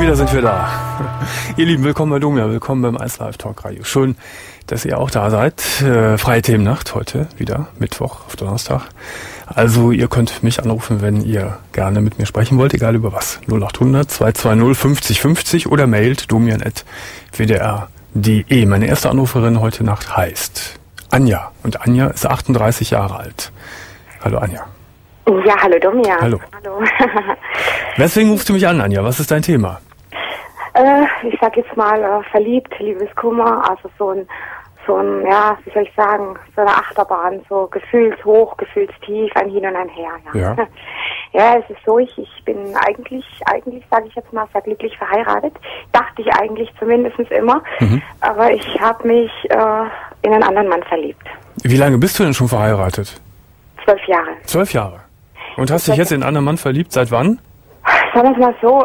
da sind wir da. Ihr Lieben, willkommen bei Domia, willkommen beim 1 Live Talk Radio. Schön, dass ihr auch da seid. Freie Themennacht heute wieder, Mittwoch auf Donnerstag. Also ihr könnt mich anrufen, wenn ihr gerne mit mir sprechen wollt, egal über was. 0800 220 50 50 oder mailt domian@wdr.de. Meine erste Anruferin heute Nacht heißt Anja und Anja ist 38 Jahre alt. Hallo Anja. Ja, hallo Domian. Hallo. Weswegen rufst du mich an, Anja? Was ist dein Thema? Ich sag jetzt mal verliebt, Liebeskummer, also so ein, ja, wie soll ich sagen, so eine Achterbahn, so gefühlshoch, gefühlstief, ein Hin und ein Her. Ja. Ja, es ist so, ich bin eigentlich sage ich jetzt mal, sehr glücklich verheiratet. Dachte ich eigentlich zumindest immer. Aber ich habe mich in einen anderen Mann verliebt. Wie lange bist du denn schon verheiratet? 12 Jahre. 12 Jahre. Und hast dich jetzt in einen anderen Mann verliebt? Seit wann? Sagen wir es mal so,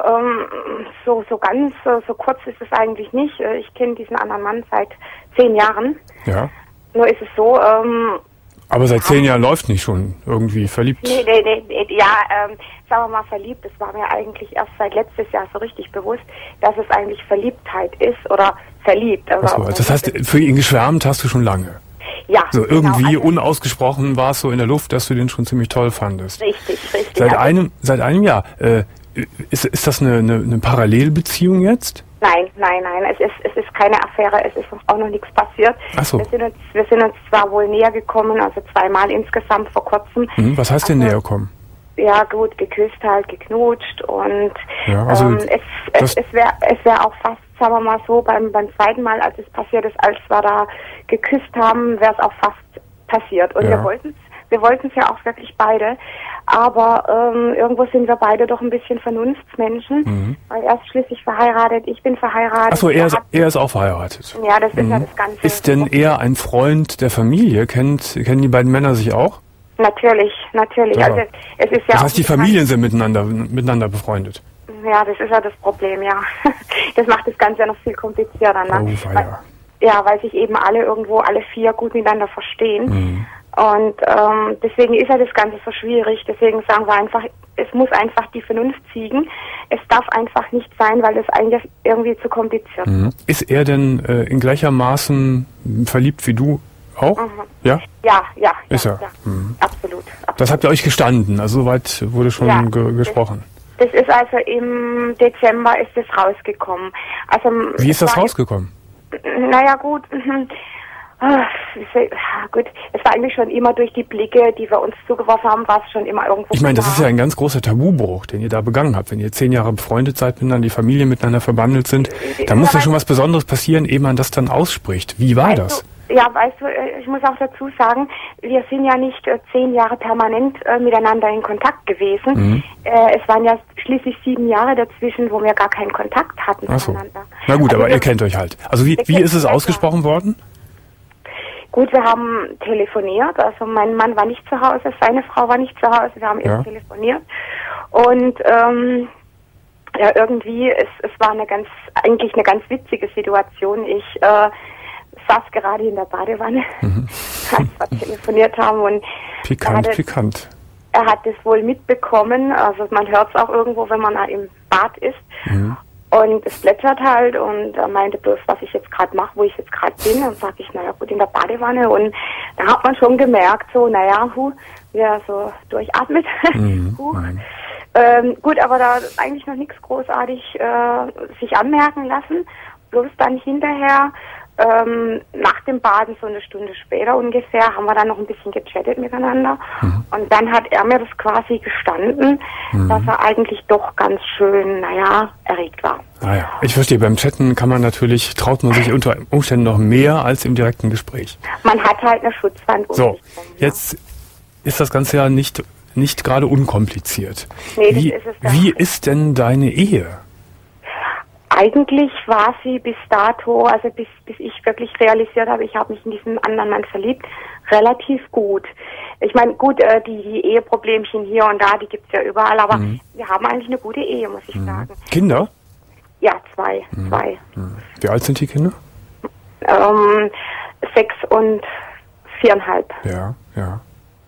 so kurz ist es eigentlich nicht. Ich kenne diesen anderen Mann seit 10 Jahren. Ja. Nur ist es so, aber seit 10 Jahren läuft nicht schon irgendwie verliebt? Nee, sagen wir mal verliebt. Es war mir eigentlich erst seit letztes Jahr so richtig bewusst, dass es eigentlich Verliebtheit ist oder verliebt. Also das heißt, für ihn geschwärmt hast du schon lange? Ja. So irgendwie genau, also unausgesprochen war es so in der Luft, dass du den schon ziemlich toll fandest. Richtig. Seit einem Jahr. Ist das eine Parallelbeziehung jetzt? Nein. Es ist keine Affäre. Es ist auch noch nichts passiert. Ach so. Wir sind uns zwar wohl näher gekommen, also 2-mal insgesamt vor kurzem. Was heißt denn näher kommen? Ja gut, geküsst halt, geknutscht und ja, also es wäre auch fast, sagen wir mal so, beim zweiten Mal, als es passiert ist, als wir da geküsst haben, wäre es auch fast passiert. Und ja. wir wollten es ja auch wirklich beide, aber irgendwo sind wir beide doch ein bisschen Vernunftsmenschen, weil er ist schließlich verheiratet, ich bin verheiratet. Achso, er ist auch verheiratet. Ja, das ist ja das Ganze. Ist denn er ein Freund der Familie? Kennen die beiden Männer sich auch? Natürlich. Ja. Also es ist ja. Das heißt, die Familien sind miteinander befreundet. Ja, das ist ja das Problem, ja. Das macht das Ganze ja noch viel komplizierter, ne? Weil sich eben alle 4 gut miteinander verstehen. Und deswegen ist ja das Ganze so schwierig. Deswegen sagen wir einfach, es muss einfach die Vernunft siegen. Es darf einfach nicht sein, weil das eigentlich irgendwie zu kompliziert ist. Ist er denn in gleichermaßen verliebt wie du auch? Ja? Ja. Ist er? Ja. Absolut. Das habt ihr euch gestanden, also soweit wurde schon gesprochen. Das ist also im Dezember ist es rausgekommen. Also, wie ist das rausgekommen? Naja, gut. Gut, es war eigentlich schon immer durch die Blicke, die wir uns zugeworfen haben, war es schon immer irgendwo. Ich meine, das ist ja ein ganz großer Tabubruch, den ihr da begangen habt. Wenn ihr 10 Jahre befreundet seid, miteinander, die Familien miteinander verbandelt sind, da muss ja schon was Besonderes passieren, ehe man das dann ausspricht. Wie war das? Ja, weißt du, ich muss auch dazu sagen, wir sind ja nicht 10 Jahre permanent miteinander in Kontakt gewesen. Es waren ja schließlich 7 Jahre dazwischen, wo wir gar keinen Kontakt hatten miteinander. Na gut, aber ihr kennt euch halt. Also wie ist es ausgesprochen worden? Gut, wir haben telefoniert, also mein Mann war nicht zu Hause, seine Frau war nicht zu Hause, wir haben eben telefoniert und irgendwie, es war eigentlich eine ganz witzige Situation. Ich saß gerade in der Badewanne, als wir telefoniert haben und Pikant. Er hat es wohl mitbekommen, also man hört es auch irgendwo, wenn man im Bad ist. Und es plätschert halt und er meinte bloß, was ich jetzt gerade mache, wo ich jetzt gerade bin. Und sage ich, naja gut, in der Badewanne. Und da hat man schon gemerkt, so, wie er so durchatmet. Gut, aber da eigentlich noch nichts großartig sich anmerken lassen. Bloß dann hinterher, nach dem Baden, so eine Stunde später ungefähr, haben wir dann noch ein bisschen gechattet miteinander. Und dann hat er mir das quasi gestanden, dass er eigentlich doch ganz schön, erregt war. Ah ja, ich verstehe. Beim Chatten traut man sich unter Umständen noch mehr als im direkten Gespräch. Man hat halt eine Schutzwand. So, jetzt ist das Ganze ja nicht gerade unkompliziert. Nee, wie ist denn deine Ehe? Eigentlich war sie bis dato, also bis ich wirklich realisiert habe, ich habe mich in diesen anderen Mann verliebt, relativ gut. Ich meine, gut, die Eheproblemchen hier und da, die gibt's ja überall, aber wir haben eigentlich eine gute Ehe, muss ich sagen. Kinder? Ja, zwei. Wie alt sind die Kinder? 6 und 4,5. Ja.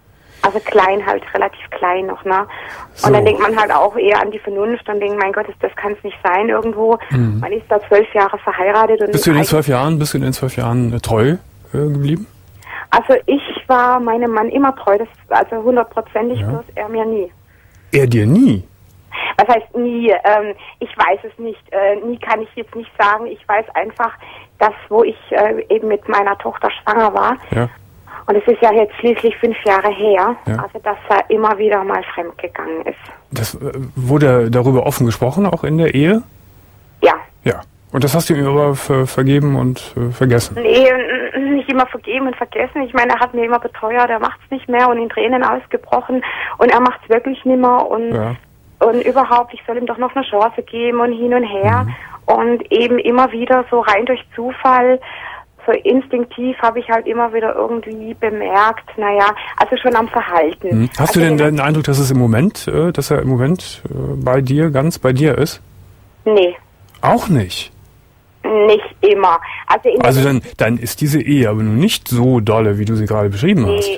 Also klein halt, relativ klein noch, ne? So. Und dann denkt man halt auch eher an die Vernunft und denkt, mein Gott, das kann es nicht sein irgendwo. Man ist da 12 Jahre verheiratet. Und Bist du in den 12 Jahren treu geblieben? Also ich war meinem Mann immer treu, das also 100%ig, bloß er mir nie. Er dir nie? Was heißt nie? Ich weiß es nicht. Nie kann ich jetzt nicht sagen. Ich weiß einfach, dass wo ich eben mit meiner Tochter schwanger war, und es ist ja jetzt schließlich 5 Jahre her, also dass er immer wieder mal fremdgegangen ist. Das wurde darüber offen gesprochen, auch in der Ehe? Ja. Ja. Und das hast du ihm aber vergeben und vergessen? Nee, nicht immer vergeben und vergessen. Ich meine, er hat mir immer beteuert, er macht es nicht mehr und in Tränen ausgebrochen und er macht es wirklich nimmer und überhaupt, ich soll ihm doch noch eine Chance geben und hin und her und eben immer wieder so rein durch Zufall, so instinktiv habe ich halt immer wieder irgendwie bemerkt, also schon am Verhalten. Hast du denn den Eindruck, dass er im Moment ganz bei dir ist? Nee. Auch nicht? Nicht immer. Also dann ist diese Ehe aber nun nicht so dolle, wie du sie gerade beschrieben hast.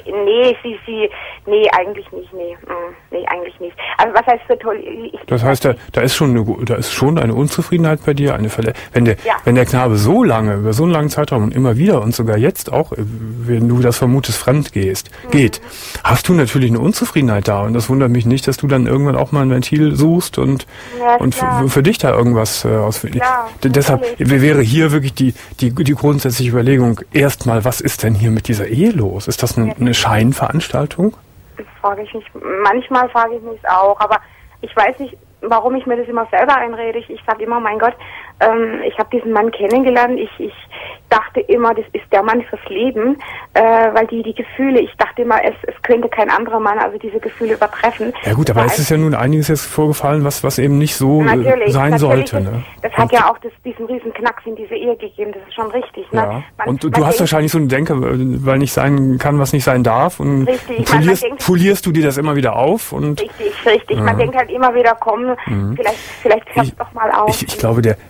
Nee, eigentlich nicht. Nee, eigentlich nicht. Also was heißt so toll? Das heißt, da ist schon eine Unzufriedenheit bei dir, wenn der Knabe über so einen langen Zeitraum und immer wieder und sogar jetzt auch, wenn du das vermutest, fremd geht, hast du natürlich eine Unzufriedenheit da und das wundert mich nicht, dass du dann irgendwann auch mal ein Ventil suchst und für dich da irgendwas auswählst. Deshalb wäre hier wirklich die grundsätzliche Überlegung, erstmal, was ist denn hier mit dieser Ehe los? Ist das eine Scheinveranstaltung? Das frage ich mich. Manchmal frage ich mich auch, aber ich weiß nicht, warum ich mir das immer selber einrede. Ich sage immer, mein Gott, ich habe diesen Mann kennengelernt. Ich dachte immer, das ist der Mann fürs Leben, weil die Gefühle, ich dachte immer, es könnte kein anderer Mann also diese Gefühle übertreffen. Ja gut, aber es ist ja nun einiges jetzt vorgefallen, was eben nicht so sein sollte. Ne? Das hat ja auch diesen riesen Knacks in diese Ehe gegeben, das ist schon richtig. Ja. Ne? Und du hast wahrscheinlich so eine Denke, weil nicht sein kann, was nicht sein darf. Und folierst du dir das immer wieder auf? Und richtig. Ja. Man denkt halt immer wieder, komm, vielleicht hörst du doch mal auf. Ich glaube, der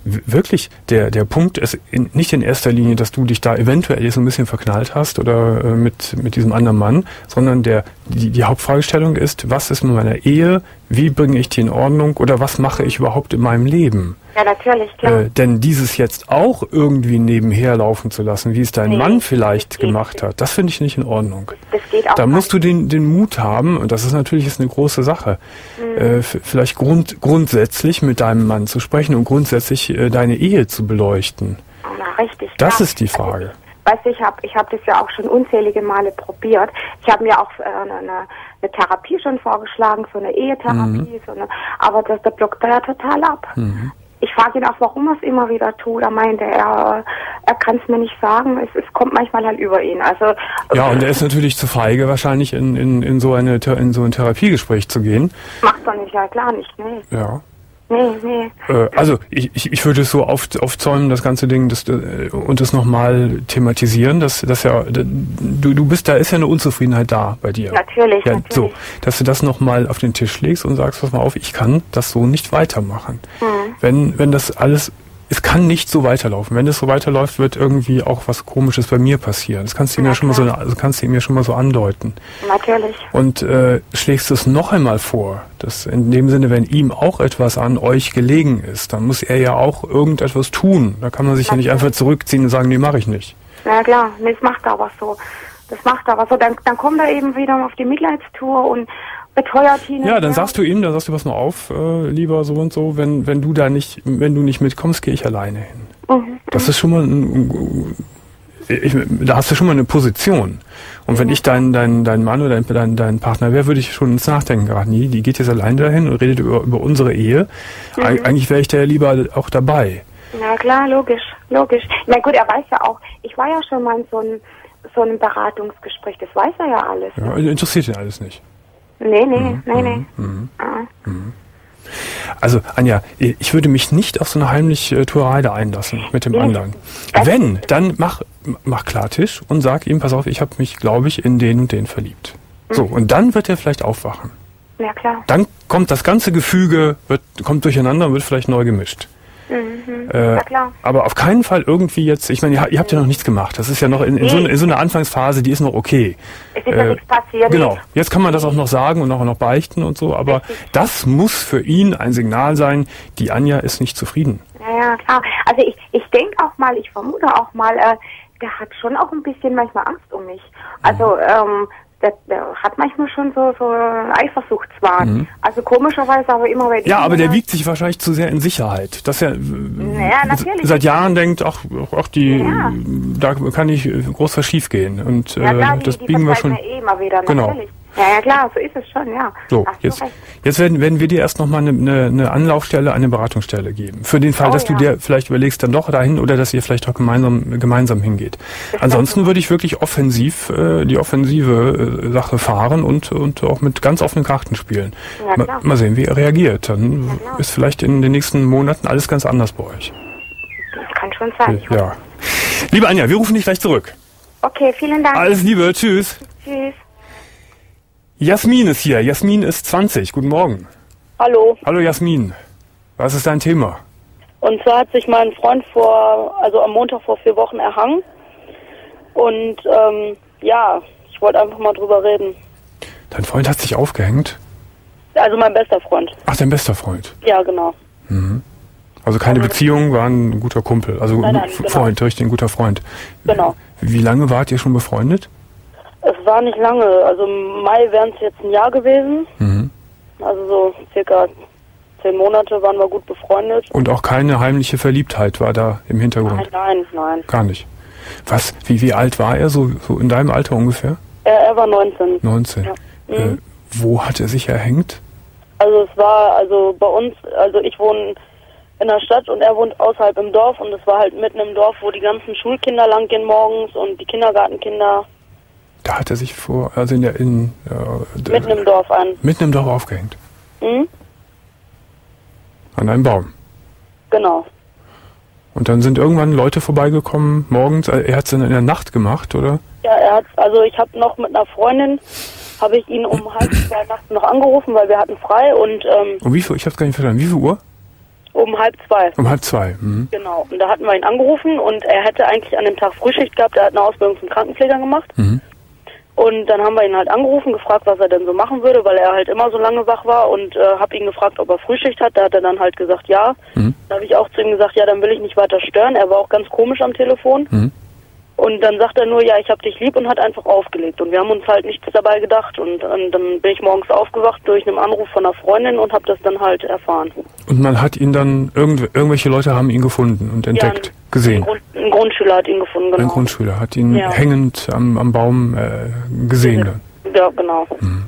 Punkt ist nicht in erster Linie, dass du dich da eventuell so ein bisschen verknallt hast oder mit diesem anderen Mann, sondern die Hauptfragestellung ist, was ist mit meiner Ehe, wie bringe ich die in Ordnung oder was mache ich überhaupt in meinem Leben? Ja, natürlich, klar. Denn dieses jetzt auch irgendwie nebenher laufen zu lassen, wie es dein Mann vielleicht gemacht hat, das finde ich nicht in Ordnung. Das geht auch da musst du den Mut haben, und das ist natürlich eine große Sache, vielleicht grundsätzlich mit deinem Mann zu sprechen und grundsätzlich deine Ehe zu beleuchten. Na, richtig. Das ist die Frage. Ich habe das ja auch schon unzählige Male probiert. Ich habe mir auch eine Therapie schon vorgeschlagen, so eine Ehetherapie, aber der blockt da ja total ab. Ich frage ihn auch, warum er es immer wieder tut. Er meinte, er kann es mir nicht sagen. Es kommt manchmal halt über ihn. Also ja, und er ist natürlich zu feige, wahrscheinlich in so ein Therapiegespräch zu gehen. Macht er nicht, ja klar nicht, nee. Ja. Nee. Also ich würde es so aufzäumen, das ganze Ding, und das nochmal thematisieren, dass ja du bist, da ist ja eine Unzufriedenheit da bei dir. Natürlich. So, dass du das nochmal auf den Tisch legst und sagst, pass mal auf, ich kann das so nicht weitermachen. Wenn das alles, es kann nicht so weiterlaufen. Wenn es so weiterläuft, wird irgendwie auch was Komisches bei mir passieren. Das kannst du ihm ja schon mal so andeuten. Natürlich. Und schlägst du es noch einmal vor, dass in dem Sinne, wenn ihm auch etwas an euch gelegen ist, dann muss er ja auch irgendetwas tun. Da kann man sich ja nicht einfach zurückziehen und sagen, nee, mache ich nicht. Na klar, nee, das macht er aber so. Dann kommt er eben wieder auf die Mitleidstour und beteuert ihn. Ja, dann sagst du, pass mal auf, lieber so und so, wenn du nicht mitkommst, gehe ich alleine hin. Das ist schon mal da hast du schon mal eine Position. Und wenn ich dein Mann oder dein Partner wäre, würde ich schon ins Nachdenken geraten. Die geht jetzt allein dahin und redet über unsere Ehe. Eigentlich wäre ich da ja lieber auch dabei. Na klar, logisch. Na gut, er weiß ja auch, ich war ja schon mal in so einem Beratungsgespräch, das weiß er ja alles. Ja, interessiert ihn alles nicht. Nee. Also, Anja, ich würde mich nicht auf so eine heimliche Tuerei da einlassen mit dem anderen. Wenn, dann mach Klartisch und sag ihm, pass auf, ich habe mich, glaube ich, in den und den verliebt. So, und dann wird er vielleicht aufwachen. Ja, klar. Dann kommt das ganze Gefüge, kommt durcheinander und wird vielleicht neu gemischt. Ja, klar. Aber auf keinen Fall irgendwie jetzt, ich meine, ihr habt ja noch nichts gemacht. Das ist ja noch in so einer Anfangsphase, die ist noch okay. Es ist ja nichts passiert. Genau. Jetzt kann man das auch noch sagen und auch noch beichten und so, aber das muss für ihn ein Signal sein, die Anja ist nicht zufrieden. Ja, klar. Also ich denke auch mal, ich vermute auch mal, der hat schon auch ein bisschen manchmal Angst um mich. Also, der hat manchmal schon so einen Eifersuchtswahn. Also komischerweise aber immer bei Ja, aber der wiegt sich wahrscheinlich zu sehr in Sicherheit. Dass er natürlich. seit Jahren denkt, ach da kann nicht groß was schief gehen. Und das biegen wir schon. Immer wieder, genau. Natürlich. Ja, klar, so ist es schon, ja. So, jetzt werden wir dir erst nochmal eine Anlaufstelle, eine Beratungsstelle geben. Für den Fall, dass du dir vielleicht überlegst, dann doch dahin oder dass ihr vielleicht auch gemeinsam hingeht. Ansonsten würde ich wirklich offensiv die offensive Sache fahren und auch mit ganz offenen Karten spielen. Ja, mal sehen, wie er reagiert. Dann ist vielleicht in den nächsten Monaten alles ganz anders bei euch. Das kann schon sein. Ja. Liebe Anja, wir rufen dich gleich zurück. Okay, vielen Dank. Alles Liebe, tschüss. Tschüss. Jasmin ist hier. Jasmin ist 20. Guten Morgen. Hallo. Hallo Jasmin. Was ist dein Thema? Und zwar hat sich mein Freund am Montag vor 4 Wochen erhangen. Und ich wollte einfach mal drüber reden. Dein Freund hat sich aufgehängt? Also mein bester Freund. Ach, dein bester Freund? Ja, genau. Mhm. Also keine Beziehung, war ein guter Kumpel. Also nein, Freund, richtig, ein guter Freund. Genau. Wie lange wart ihr schon befreundet? Es war nicht lange. Also im Mai wären es jetzt ein Jahr gewesen. Mhm. Also so circa 10 Monate waren wir gut befreundet. Und auch keine heimliche Verliebtheit war da im Hintergrund? Nein. Gar nicht. Was? Wie alt war er? So in deinem Alter ungefähr? Er war 19. 19. Ja. Wo hat er sich erhängt? Also es war bei uns, also ich wohne in der Stadt und er wohnt außerhalb im Dorf und es war halt mitten im Dorf, wo die ganzen Schulkinder langgehen morgens und die Kindergartenkinder. Da hat er sich mitten im Dorf Mitten im Dorf aufgehängt? Mhm. An einem Baum? Genau. Und dann sind irgendwann Leute vorbeigekommen, morgens, er hat es dann in der Nacht gemacht, oder? Ja, ich habe noch mit einer Freundin, habe ich ihn um 1:30 nachts noch angerufen, weil wir hatten frei und... um wie viel? Ich habe es gar nicht verstanden. Wie viel Uhr? Um 1:30. Um 1:30, mhm. Genau. Und da hatten wir ihn angerufen und er hätte eigentlich an dem Tag Frühschicht gehabt, er hat eine Ausbildung zum Krankenpfleger gemacht. Mhm. Und dann haben wir ihn halt angerufen, gefragt, was er denn so machen würde, weil er halt immer so lange wach war und habe ihn gefragt, ob er Frühschicht hat. Da hat er dann halt gesagt, ja. Mhm. Da habe ich auch zu ihm gesagt, ja, dann will ich nicht weiter stören. Er war auch ganz komisch am Telefon. Mhm. Und dann sagt er nur, ja, ich hab dich lieb und hat einfach aufgelegt. Und wir haben uns halt nichts dabei gedacht. Und dann bin ich morgens aufgewacht durch einen Anruf von einer Freundin und habe das dann halt erfahren. Und man hat ihn dann, irgendwelche Leute haben ihn gefunden und entdeckt, gesehen? Ein Grundschüler hat ihn gefunden, genau. Ein Grundschüler hat ihn hängend am Baum gesehen dann? Ja, genau. Mhm.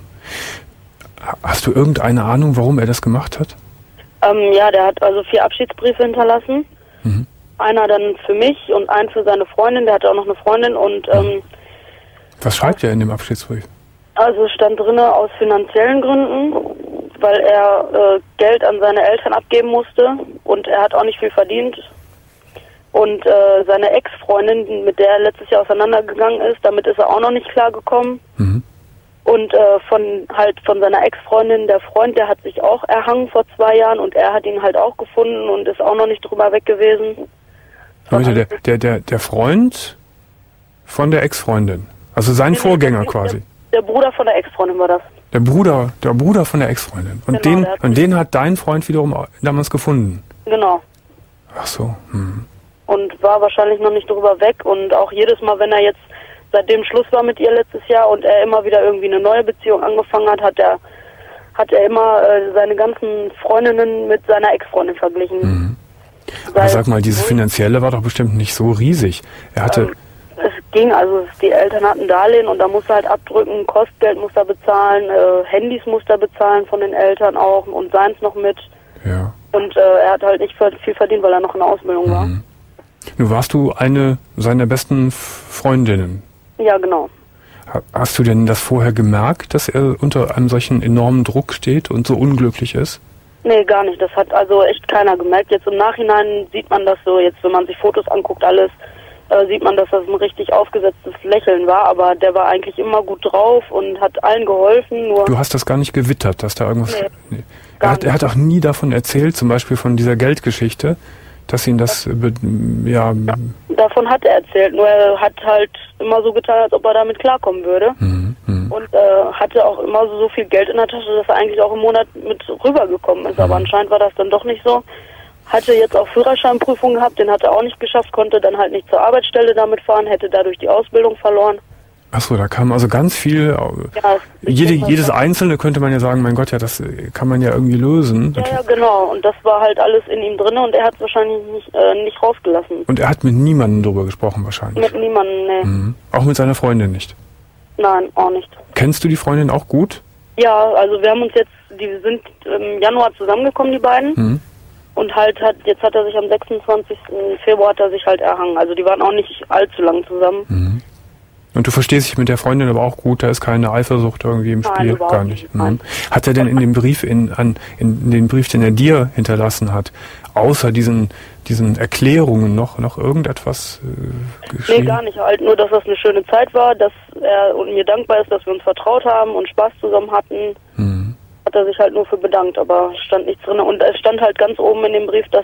Hast du irgendeine Ahnung, warum er das gemacht hat? Der hat also 4 Abschiedsbriefe hinterlassen. Mhm. Einer dann für mich und einen für seine Freundin. Der hatte auch noch eine Freundin und... Was schreibt er in dem Abschiedsbrief? Also stand drinne aus finanziellen Gründen, weil er Geld an seine Eltern abgeben musste und er hat auch nicht viel verdient. Und seine Ex-Freundin, mit der er letztes Jahr auseinandergegangen ist, damit ist er auch noch nicht klargekommen. Mhm. Und von seiner Ex-Freundin, der Freund, der hat sich auch erhangen vor 2 Jahren und er hat ihn halt auch gefunden und ist auch noch nicht drüber weg gewesen. Leute, der Freund von der Ex-Freundin, also sein Vorgänger quasi. Der Bruder von der Ex-Freundin war das. Der Bruder von der Ex-Freundin. Und genau, den hat dein Freund wiederum damals gefunden? Genau. Ach so. Hm. Und war wahrscheinlich noch nicht drüber weg und auch jedes Mal, wenn er jetzt seitdem Schluss war mit ihr letztes Jahr und er immer wieder irgendwie eine neue Beziehung angefangen hat, hat er immer seine ganzen Freundinnen mit seiner Ex-Freundin verglichen. Mhm. Aber sag mal, dieses Finanzielle war doch bestimmt nicht so riesig. Er hatte... es ging, also die Eltern hatten Darlehen und da musste halt abdrücken, Kostgeld musste er bezahlen, Handys musste er bezahlen von den Eltern auch und seins noch mit. Ja. Und er hat halt nicht viel verdient, weil er noch in der Ausbildung war. Nun warst du eine seiner besten Freundinnen. Ja, genau. Hast du denn das vorher gemerkt, dass er unter einem solchen enormen Druck steht und so unglücklich ist? Nee, gar nicht. Das hat also echt keiner gemerkt. Jetzt im Nachhinein sieht man das so, jetzt wenn man sich Fotos anguckt, alles, sieht man, dass das ein richtig aufgesetztes Lächeln war, aber der war eigentlich immer gut drauf und hat allen geholfen. Nur du hast das gar nicht gewittert, dass da irgendwas... Nee, Er hat auch nie davon erzählt, zum Beispiel von dieser Geldgeschichte, dass ihn das, Davon hat er erzählt, nur er hat halt immer so getan, als ob er damit klarkommen würde. Und hatte auch immer so viel Geld in der Tasche, dass er eigentlich auch im Monat mit rübergekommen ist. Aber anscheinend war das dann doch nicht so. Hatte jetzt auch Führerscheinprüfung gehabt, den hat er auch nicht geschafft, konnte dann halt nicht zur Arbeitsstelle damit fahren, hätte dadurch die Ausbildung verloren. Achso, da kam also ganz viel, jedes Einzelne könnte man ja sagen, mein Gott, ja, das kann man ja irgendwie lösen. Ja, genau, und das war halt alles in ihm drin und er hat es wahrscheinlich nicht rausgelassen. Und er hat mit niemandem drüber gesprochen wahrscheinlich? Mit niemandem, nee. Auch mit seiner Freundin nicht? Nein, auch nicht. Kennst du die Freundin auch gut? Ja, also wir haben uns die sind im Januar zusammengekommen, die beiden. Und jetzt hat er sich am 26. Februar hat er sich halt erhangen. Also die waren auch nicht allzu lang zusammen. Und du verstehst dich mit der Freundin aber auch gut, da ist keine Eifersucht irgendwie im Spiel? Gar nicht. Hat er denn in dem Brief, in den Brief, den er dir hinterlassen hat, außer diesen Erklärungen noch irgendetwas geschrieben? Nee, gar nicht. Halt nur, dass das eine schöne Zeit war, dass er und mir dankbar ist, dass wir uns vertraut haben und Spaß zusammen hatten. Hat er sich halt nur für bedankt, aber stand nichts drin. Und es stand halt ganz oben in dem Brief, dass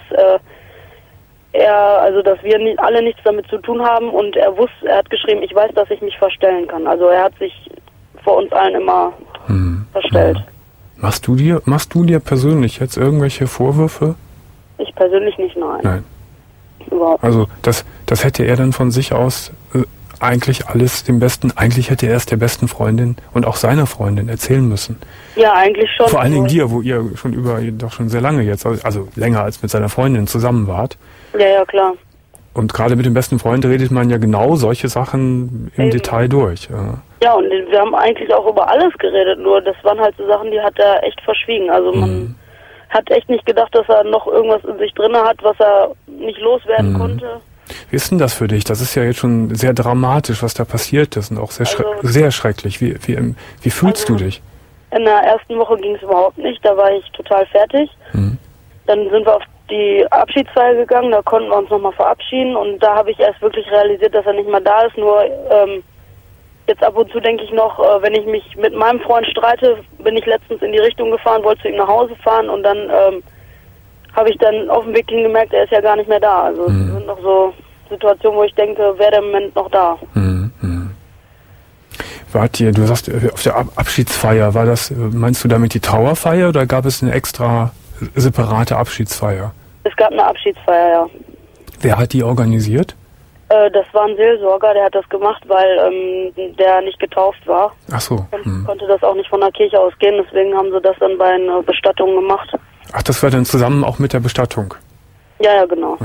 dass wir alle nichts damit zu tun haben und er hat geschrieben, ich weiß, dass ich mich verstellen kann. Also er hat sich vor uns allen immer verstellt. Machst du dir persönlich jetzt irgendwelche Vorwürfe? Ich persönlich nicht, nein. Überhaupt nicht. Also das hätte er dann von sich aus eigentlich eigentlich hätte er es der besten Freundin und auch seiner Freundin erzählen müssen. Ja, eigentlich schon. Vor allen Dingen dir, wo ihr doch schon sehr lange jetzt, also länger als mit seiner Freundin zusammen wart. Ja, klar. Und gerade mit dem besten Freund redet man ja genau solche Sachen im Detail durch. Ja, und wir haben eigentlich auch über alles geredet, nur das waren halt so Sachen, die hat er echt verschwiegen. Also man hat echt nicht gedacht, dass er noch irgendwas in sich drin hat, was er nicht loswerden konnte. Wie ist denn das für dich? Das ist ja jetzt schon sehr dramatisch, was da passiert ist und auch sehr schrecklich. Wie fühlst du dich? In der ersten Woche ging es überhaupt nicht, da war ich total fertig. Dann sind wir auf die Abschiedsfeier gegangen, da konnten wir uns nochmal verabschieden und da habe ich erst wirklich realisiert, dass er nicht mehr da ist. Nur jetzt ab und zu denke ich noch, wenn ich mich mit meinem Freund streite, bin ich letztens in die Richtung gefahren, wollte zu ihm nach Hause fahren und dann habe ich dann auf dem Weg hin gemerkt, er ist ja gar nicht mehr da. Also es sind noch so Situationen, wo ich denke, wäre der Moment noch da. Du sagst, auf der Abschiedsfeier, meinst du damit die Trauerfeier oder gab es eine extra separate Abschiedsfeier? Es gab eine Abschiedsfeier, ja. Wer hat die organisiert? Das war ein Seelsorger, der hat das gemacht, weil der nicht getauft war. Ach so. Konnte das auch nicht von der Kirche ausgehen, deswegen haben sie das dann bei einer Bestattung gemacht. Ach, das war dann zusammen auch mit der Bestattung? Ja, genau.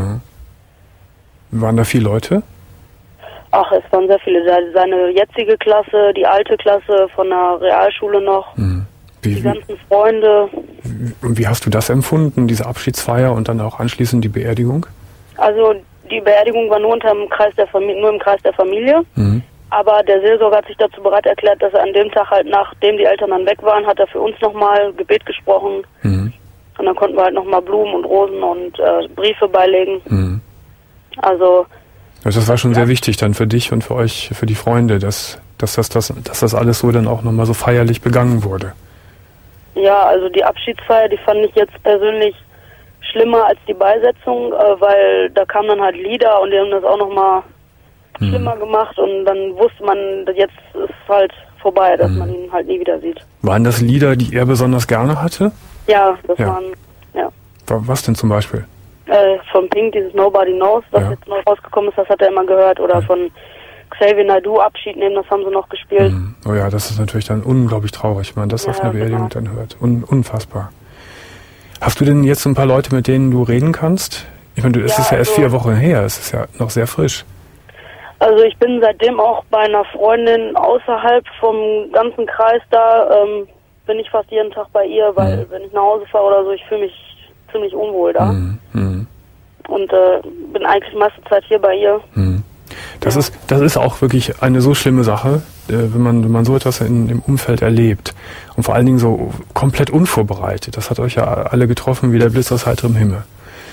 Waren da viele Leute? Ach, es waren sehr viele. Seine jetzige Klasse, die alte Klasse von der Realschule noch, die ganzen Freunde. Und wie hast du das empfunden, diese Abschiedsfeier und dann auch anschließend die Beerdigung? Also die Beerdigung war nur im Kreis der Familie. Aber der Seelsorger hat sich dazu bereit erklärt, dass er an dem Tag halt, nachdem die Eltern dann weg waren, hat er für uns nochmal Gebet gesprochen. Und dann konnten wir halt nochmal Blumen und Rosen und Briefe beilegen. Also das war schon sehr wichtig dann für dich und für euch, für die Freunde, dass das alles so dann auch nochmal so feierlich begangen wurde. Ja, also die Abschiedsfeier, die fand ich jetzt persönlich schlimmer als die Beisetzung, weil da kamen dann halt Lieder und die haben das auch nochmal schlimmer gemacht und dann wusste man, jetzt ist halt vorbei, dass man ihn halt nie wieder sieht. Waren das Lieder, die er besonders gerne hatte? Ja, das waren, ja. Was denn zum Beispiel? Von Pink, dieses Nobody Knows, was jetzt neu rausgekommen ist, das hat er immer gehört. Oder von Xavier Naidoo, Abschied nehmen, das haben sie noch gespielt. Oh ja, das ist natürlich dann unglaublich traurig, wenn man das auf einer Beerdigung dann hört. Unfassbar. Hast du denn jetzt ein paar Leute, mit denen du reden kannst? Ich meine, es ist ja erst 4 Wochen her, es ist ja noch sehr frisch. Also ich bin seitdem auch bei einer Freundin außerhalb vom ganzen Kreis da, bin ich fast jeden Tag bei ihr, weil wenn ich nach Hause fahre oder so, ich fühle mich ziemlich unwohl da. Und bin eigentlich meiste Zeit hier bei ihr. Das ist auch wirklich eine so schlimme Sache, wenn man so etwas im Umfeld erlebt. Und vor allen Dingen so komplett unvorbereitet. Das hat euch ja alle getroffen wie der Blitz aus heiterem Himmel.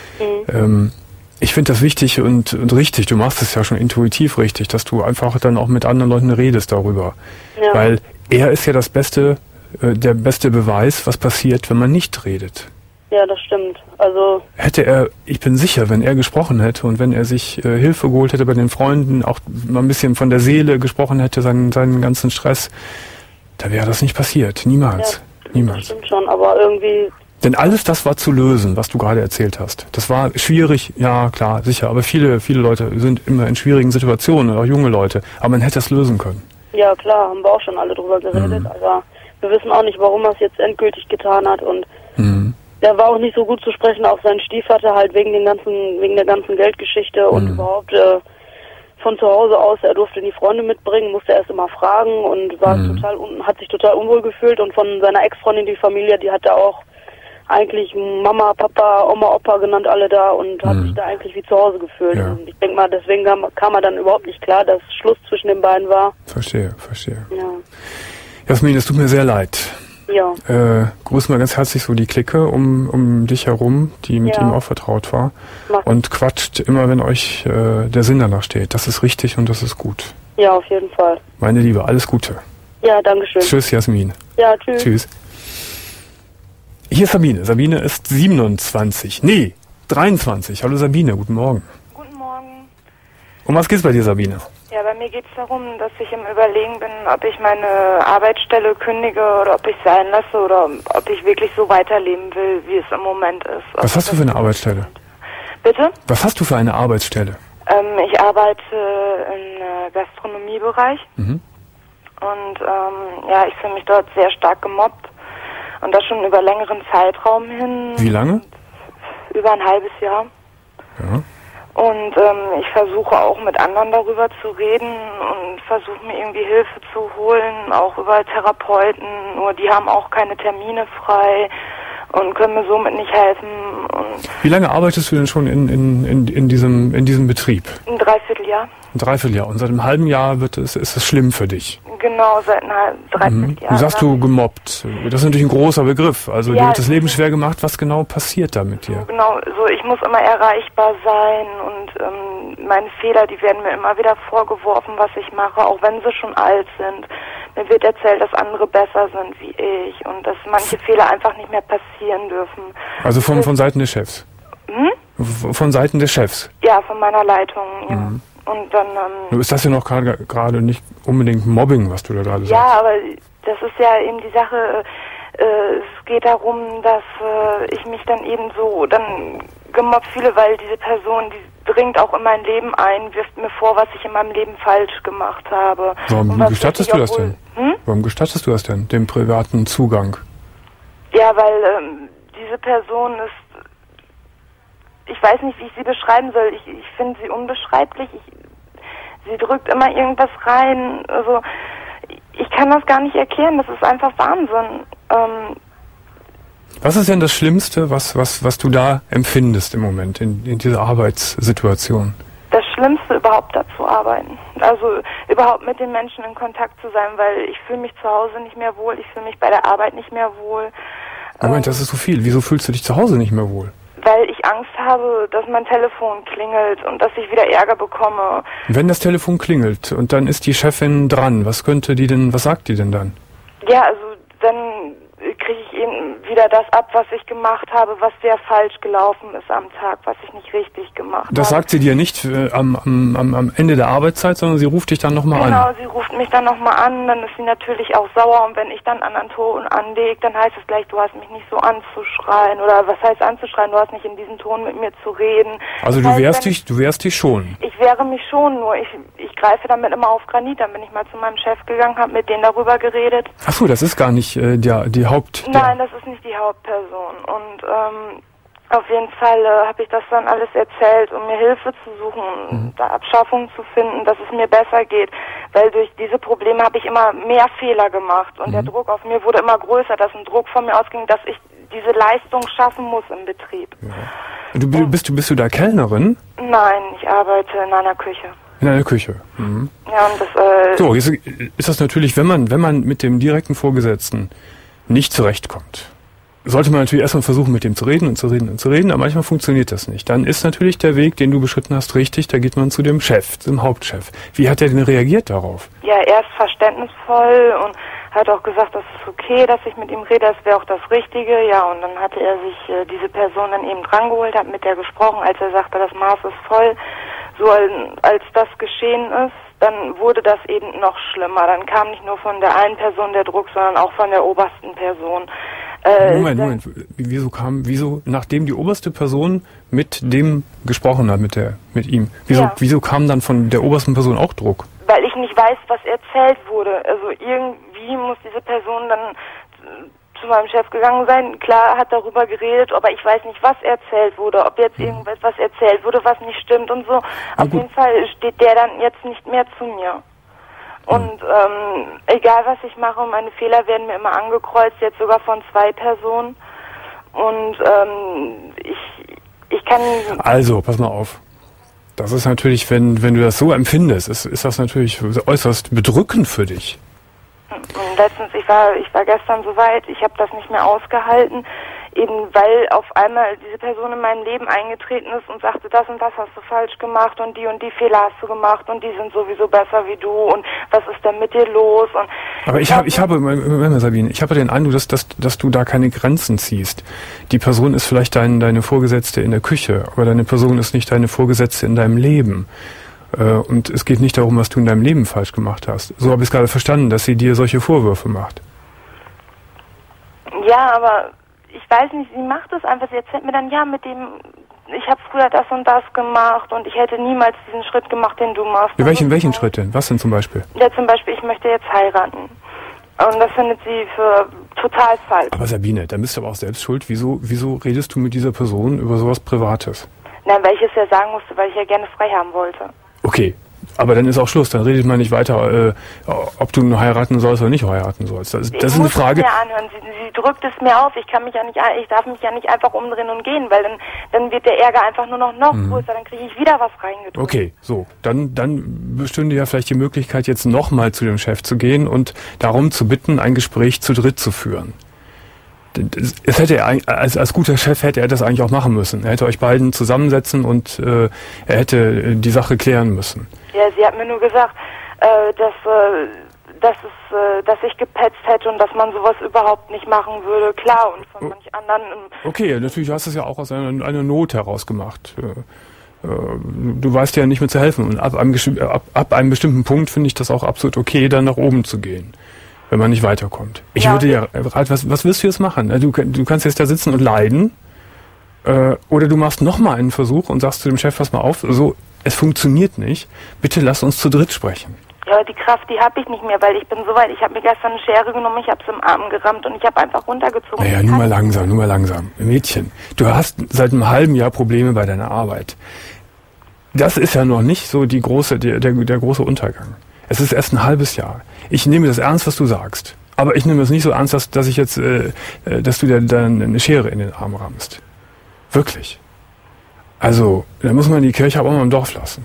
Ich finde das wichtig und richtig, du machst es ja schon intuitiv richtig, dass du einfach dann auch mit anderen Leuten redest darüber. Ja. Weil er ist ja der beste Beweis, was passiert, wenn man nicht redet. Ja, das stimmt. Also hätte er, ich bin sicher, wenn er gesprochen hätte und wenn er sich Hilfe geholt hätte bei den Freunden, auch mal ein bisschen von der Seele gesprochen hätte, seinen ganzen Stress, da wäre das nicht passiert. Niemals. Ja, Niemals. Das stimmt schon, aber irgendwie... Denn alles das war zu lösen, was du gerade erzählt hast. Das war schwierig, ja klar, sicher, aber viele Leute sind immer in schwierigen Situationen, auch junge Leute, aber man hätte es lösen können. Ja klar, haben wir auch schon alle drüber geredet, aber wir wissen auch nicht, warum er es jetzt endgültig getan hat und der war auch nicht so gut zu sprechen auf seinen Stiefvater, halt wegen der ganzen Geldgeschichte und überhaupt von zu Hause aus. Er durfte die Freunde mitbringen, musste erst immer fragen und hat sich total unwohl gefühlt und von seiner Ex-Freundin, die Familie, die hat er auch eigentlich Mama, Papa, Oma, Opa genannt, alle da und hat sich da eigentlich wie zu Hause gefühlt. Ja. Und ich denke mal, deswegen kam er dann überhaupt nicht klar, dass Schluss zwischen den beiden war. Verstehe. Ja. Jasmin, es tut mir sehr leid. Ja. Grüß mal ganz herzlich so die Clique um dich herum, die mit ihm auch vertraut war. Und quatscht immer, wenn euch der Sinn danach steht. Das ist richtig und das ist gut. Ja, auf jeden Fall. Meine Liebe, alles Gute. Ja, danke schön. Tschüss, Jasmin. Ja, tschüss. Tschüss. Hier ist Sabine. Sabine ist 27. Nee, 23. Hallo Sabine, guten Morgen. Guten Morgen. Um was geht's bei dir, Sabine? Ja, bei mir geht es darum, dass ich im Überlegen bin, ob ich meine Arbeitsstelle kündige oder ob ich es sein lasse oder ob ich wirklich so weiterleben will, wie es im Moment ist. Was hast du für eine Arbeitsstelle? Bitte? Was hast du für eine Arbeitsstelle? Ich arbeite im Gastronomiebereich und ich fühle mich dort sehr stark gemobbt und das schon über längeren Zeitraum hin. Wie lange? Über ein halbes Jahr. Ja. Und ich versuche auch mit anderen darüber zu reden und versuche mir irgendwie Hilfe zu holen, auch über Therapeuten, nur die haben auch keine Termine frei und können mir somit nicht helfen. Und wie lange arbeitest du denn schon in diesem Betrieb? Ein Dreivierteljahr. Ein Dreivierteljahr. Und seit einem halben Jahr ist es schlimm für dich? Genau, seit einem Dreivierteljahr. Du sagst du gemobbt. Das ist natürlich ein großer Begriff. Also dir wird das Leben schwer gemacht. Was genau passiert da mit dir? Genau, so ich muss immer erreichbar sein und meine Fehler, die werden mir immer wieder vorgeworfen, was ich mache, auch wenn sie schon alt sind. Mir wird erzählt, dass andere besser sind wie ich und dass manche Fehler einfach nicht mehr passieren dürfen. Also von Seiten des Chefs? Von Seiten des Chefs? Ja, von meiner Leitung, ja. Und dann, Nur ist das ja noch gerade nicht unbedingt Mobbing, was du da gerade sagst. Ja, aber das ist ja eben die Sache, es geht darum, dass ich mich dann eben so dann gemobbt fühle, weil diese Person, die dringt auch in mein Leben ein, wirft mir vor, was ich in meinem Leben falsch gemacht habe. Warum gestattest du das denn? Warum gestattest du das denn, den privaten Zugang? Ja, weil diese Person ist, ich weiß nicht, wie ich sie beschreiben soll. Ich finde sie unbeschreiblich. Sie drückt immer irgendwas rein. Also ich kann das gar nicht erklären. Das ist einfach Wahnsinn. Was ist denn das Schlimmste, was du da empfindest im Moment in dieser Arbeitssituation? Das Schlimmste, überhaupt da zu arbeiten. Also überhaupt mit den Menschen in Kontakt zu sein, weil ich fühle mich zu Hause nicht mehr wohl. Ich fühle mich bei der Arbeit nicht mehr wohl. Moment, das ist so viel. Wieso fühlst du dich zu Hause nicht mehr wohl? Weil ich Angst habe, dass mein Telefon klingelt und dass ich wieder Ärger bekomme. Wenn das Telefon klingelt und dann ist die Chefin dran, was sagt die denn dann? Ja, also dann kriege ich eben wieder das ab, was ich gemacht habe, was sehr falsch gelaufen ist am Tag, was ich nicht richtig gemacht habe. Das sagt sie dir nicht am Ende der Arbeitszeit, sondern sie ruft dich dann nochmal an? Genau, sie ruft mich dann nochmal an, dann ist sie natürlich auch sauer und wenn ich dann einen anderen Ton anlege, dann heißt es gleich, du hast mich nicht so anzuschreien oder was heißt anzuschreien, du hast nicht in diesem Ton mit mir zu reden. Also du wehrst dich schon? Ich wehre mich schon, nur ich greife damit immer auf Granit, dann bin ich mal zu meinem Chef gegangen, habe mit denen darüber geredet. Ach so, das ist gar nicht die Nein, das ist nicht die Hauptperson. Und auf jeden Fall habe ich das dann alles erzählt, um mir Hilfe zu suchen, da Abschaffung zu finden, dass es mir besser geht. Weil durch diese Probleme habe ich immer mehr Fehler gemacht und der Druck auf mir wurde immer größer, dass ein Druck von mir ausging, dass ich diese Leistung schaffen muss im Betrieb. Ja. Bist du da Kellnerin? Nein, ich arbeite in einer Küche. In einer Küche. Ja, und das, so, jetzt ist das natürlich, wenn man mit dem direkten Vorgesetzten nicht zurechtkommt, sollte man natürlich erstmal versuchen, mit dem zu reden, aber manchmal funktioniert das nicht. Dann ist natürlich der Weg, den du beschritten hast, richtig, da geht man zu dem Chef, zum Hauptchef. Wie hat er denn reagiert darauf? Ja, er ist verständnisvoll und hat auch gesagt, das ist okay, dass ich mit ihm rede, das wäre auch das Richtige. Ja, und dann hatte er sich diese Person dann eben drangeholt, hat mit der gesprochen, als er sagte, das Maß ist voll. So als das geschehen ist, dann wurde das eben noch schlimmer. Dann kam nicht nur von der einen Person der Druck, sondern auch von der obersten Person. Moment. Wieso, nachdem die oberste Person mit dem gesprochen hat, mit ihm, wieso kam dann von der obersten Person auch Druck? Weil ich nicht weiß, was erzählt wurde. Also irgendwie muss diese Person dann zu meinem Chef gegangen sein. Klar, hat darüber geredet, aber ich weiß nicht, was erzählt wurde, ob jetzt irgendwas erzählt wurde, was nicht stimmt und so. Auf jeden Fall steht der dann jetzt nicht mehr zu mir. Und egal, was ich mache, meine Fehler werden mir immer angekreuzt, jetzt sogar von 2 Personen. Und ich kann... Also, pass mal auf. Das ist natürlich, wenn du das so empfindest, ist das natürlich äußerst bedrückend für dich. Und letztens, ich war gestern so weit, ich habe das nicht mehr ausgehalten, eben weil auf einmal diese Person in mein Leben eingetreten ist und sagte, das und das hast du falsch gemacht und die Fehler hast du gemacht und die sind sowieso besser wie du und was ist denn mit dir los? Und aber ich habe, Sabine, ich habe den Eindruck, dass du da keine Grenzen ziehst. Die Person ist vielleicht deine Vorgesetzte in der Küche, aber deine Person ist nicht deine Vorgesetzte in deinem Leben. Und es geht nicht darum, was du in deinem Leben falsch gemacht hast. So habe ich es gerade verstanden, dass sie dir solche Vorwürfe macht. Ja, aber ich weiß nicht, sie macht es einfach. Sie erzählt mir dann, ich habe früher das und das gemacht und ich hätte niemals diesen Schritt gemacht, den du machst. Ja, welchen Schritt denn? Was denn zum Beispiel? Ja, zum Beispiel, ich möchte jetzt heiraten. Und das findet sie für total falsch. Aber Sabine, da bist du aber auch selbst schuld. Wieso redest du mit dieser Person über sowas Privates? Nein, weil ich es ja sagen musste, weil ich ja gerne frei haben wollte. Okay, aber dann ist auch Schluss. Dann redet man nicht weiter, ob du nur heiraten sollst oder nicht heiraten sollst. Das ist eine Frage. Ich muss es mir anhören. Sie drückt es mir auf. Ich darf mich ja nicht einfach umdrehen und gehen, weil dann wird der Ärger einfach nur noch größer. Dann kriege ich wieder was reingedrückt. Okay, so. Dann bestünde ja vielleicht die Möglichkeit, jetzt nochmal zu dem Chef zu gehen und darum zu bitten, ein Gespräch zu dritt zu führen. Es hätte er, als guter Chef hätte er das eigentlich auch machen müssen. Er hätte euch beiden zusammensetzen und er hätte die Sache klären müssen. Ja, sie hat mir nur gesagt, dass ich gepetzt hätte und dass man sowas überhaupt nicht machen würde. Klar, und von manch anderen... Okay, natürlich hast du es ja auch aus einer Not heraus gemacht. Du weißt ja nicht mehr zu helfen. Und ab einem bestimmten Punkt finde ich das auch absolut okay, dann nach oben zu gehen, wenn man nicht weiterkommt. Ich würde ja, was willst du jetzt machen? Du kannst jetzt da sitzen und leiden, oder du machst nochmal einen Versuch und sagst zu dem Chef, pass mal auf, so, es funktioniert nicht, bitte lass uns zu dritt sprechen. Ja, die Kraft, die habe ich nicht mehr, weil ich bin so weit, ich habe mir gestern eine Schere genommen, ich habe es im Arm gerammt und ich habe einfach runtergezogen. Naja, nur mal langsam. Mädchen, du hast seit einem halben Jahr Probleme bei deiner Arbeit. Das ist ja noch nicht so der große Untergang. Es ist erst ein halbes Jahr. Ich nehme das ernst, was du sagst. Aber ich nehme das nicht so ernst, dass du dir dann eine Schere in den Arm rammst. Wirklich. Also, da muss man die Kirche aber auch mal im Dorf lassen.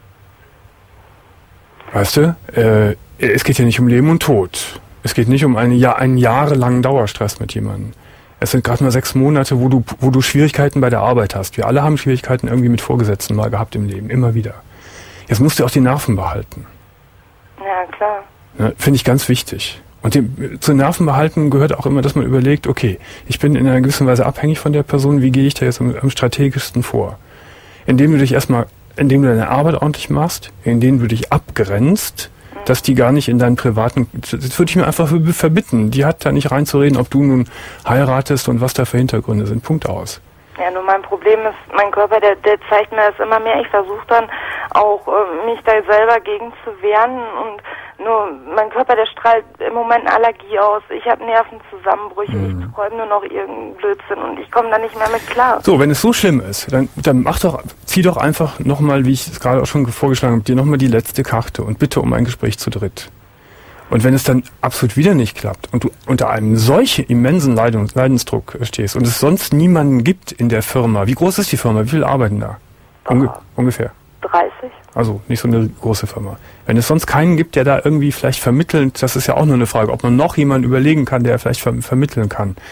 Weißt du? Es geht ja nicht um Leben und Tod. Es geht nicht um einen jahrelangen Dauerstress mit jemandem. Es sind gerade mal 6 Monate, wo du Schwierigkeiten bei der Arbeit hast. Wir alle haben Schwierigkeiten irgendwie mit Vorgesetzten mal gehabt im Leben. Immer wieder. Jetzt musst du auch die Nerven behalten. Ja, klar. Ja, finde ich ganz wichtig. Und zu Nerven behalten gehört auch immer, dass man überlegt, okay, ich bin in einer gewissen Weise abhängig von der Person, wie gehe ich da jetzt am strategischsten vor? Indem du deine Arbeit ordentlich machst, indem du dich abgrenzt, dass die gar nicht in deinen privaten, das würde ich mir einfach verbitten. Die hat da nicht reinzureden, ob du nun heiratest und was da für Hintergründe sind. Punkt aus. Ja, nur mein Problem ist, mein Körper, der zeigt mir das immer mehr. Ich versuche dann auch, mich da selber gegen zu wehren und nur mein Körper, der strahlt im Moment eine Allergie aus. Ich habe Nervenzusammenbrüche, ich träume nur noch irgendeinen Blödsinn und ich komme da nicht mehr mit klar. So, wenn es so schlimm ist, dann zieh doch einfach nochmal, wie ich es gerade auch schon vorgeschlagen habe, dir nochmal die letzte Karte und bitte um ein Gespräch zu dritt. Und wenn es dann absolut wieder nicht klappt und du unter einem solchen immensen Leidensdruck stehst und es sonst niemanden gibt in der Firma, wie groß ist die Firma? Wie viele arbeiten da? Ungefähr. 30. Also nicht so eine große Firma. Wenn es sonst keinen gibt, der da irgendwie vielleicht vermittelt, das ist ja auch nur eine Frage, ob man noch jemanden überlegen kann, der vielleicht vermitteln kann.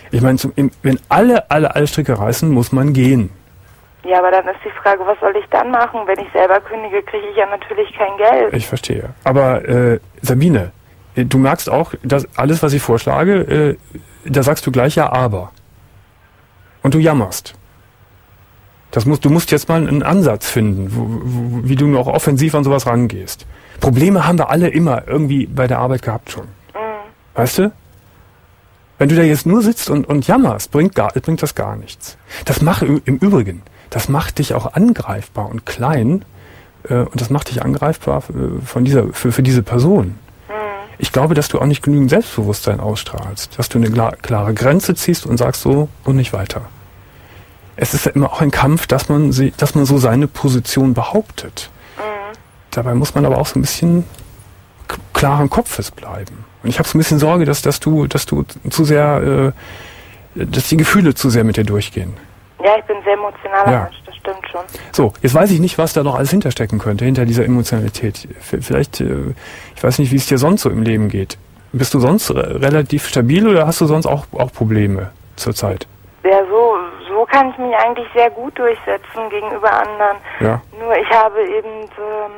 Ich meine, wenn alle Stricke reißen, muss man gehen. Ja, aber dann ist die Frage, was soll ich dann machen? Wenn ich selber kündige, kriege ich ja natürlich kein Geld. Ich verstehe. Aber Sabine, du merkst auch, dass alles, was ich vorschlage, da sagst du gleich ja, aber. Und du jammerst. Du musst jetzt mal einen Ansatz finden, wie du noch offensiv an sowas rangehst. Probleme haben wir alle immer irgendwie bei der Arbeit gehabt schon. Weißt du? Wenn du da jetzt nur sitzt und jammerst, bringt das gar nichts. Im Übrigen, das macht dich auch angreifbar und klein, und das macht dich angreifbar für diese Person. Ich glaube, dass du auch nicht genügend Selbstbewusstsein ausstrahlst, dass du eine klare Grenze ziehst und sagst so und nicht weiter. Es ist ja immer auch ein Kampf, dass man so seine Position behauptet. Dabei muss man aber auch so ein bisschen klaren Kopfes bleiben. Und ich habe so ein bisschen Sorge, dass du zu sehr, dass die Gefühle zu sehr mit dir durchgehen. Ja, ich bin ein sehr emotionaler Mensch, das stimmt schon. So, jetzt weiß ich nicht, was da noch alles hinterstecken könnte, hinter dieser Emotionalität. Vielleicht, ich weiß nicht, wie es dir sonst so im Leben geht. Bist du sonst relativ stabil oder hast du sonst auch Probleme zurzeit? Ja, so kann ich mich eigentlich sehr gut durchsetzen gegenüber anderen. Ja. Nur ich habe eben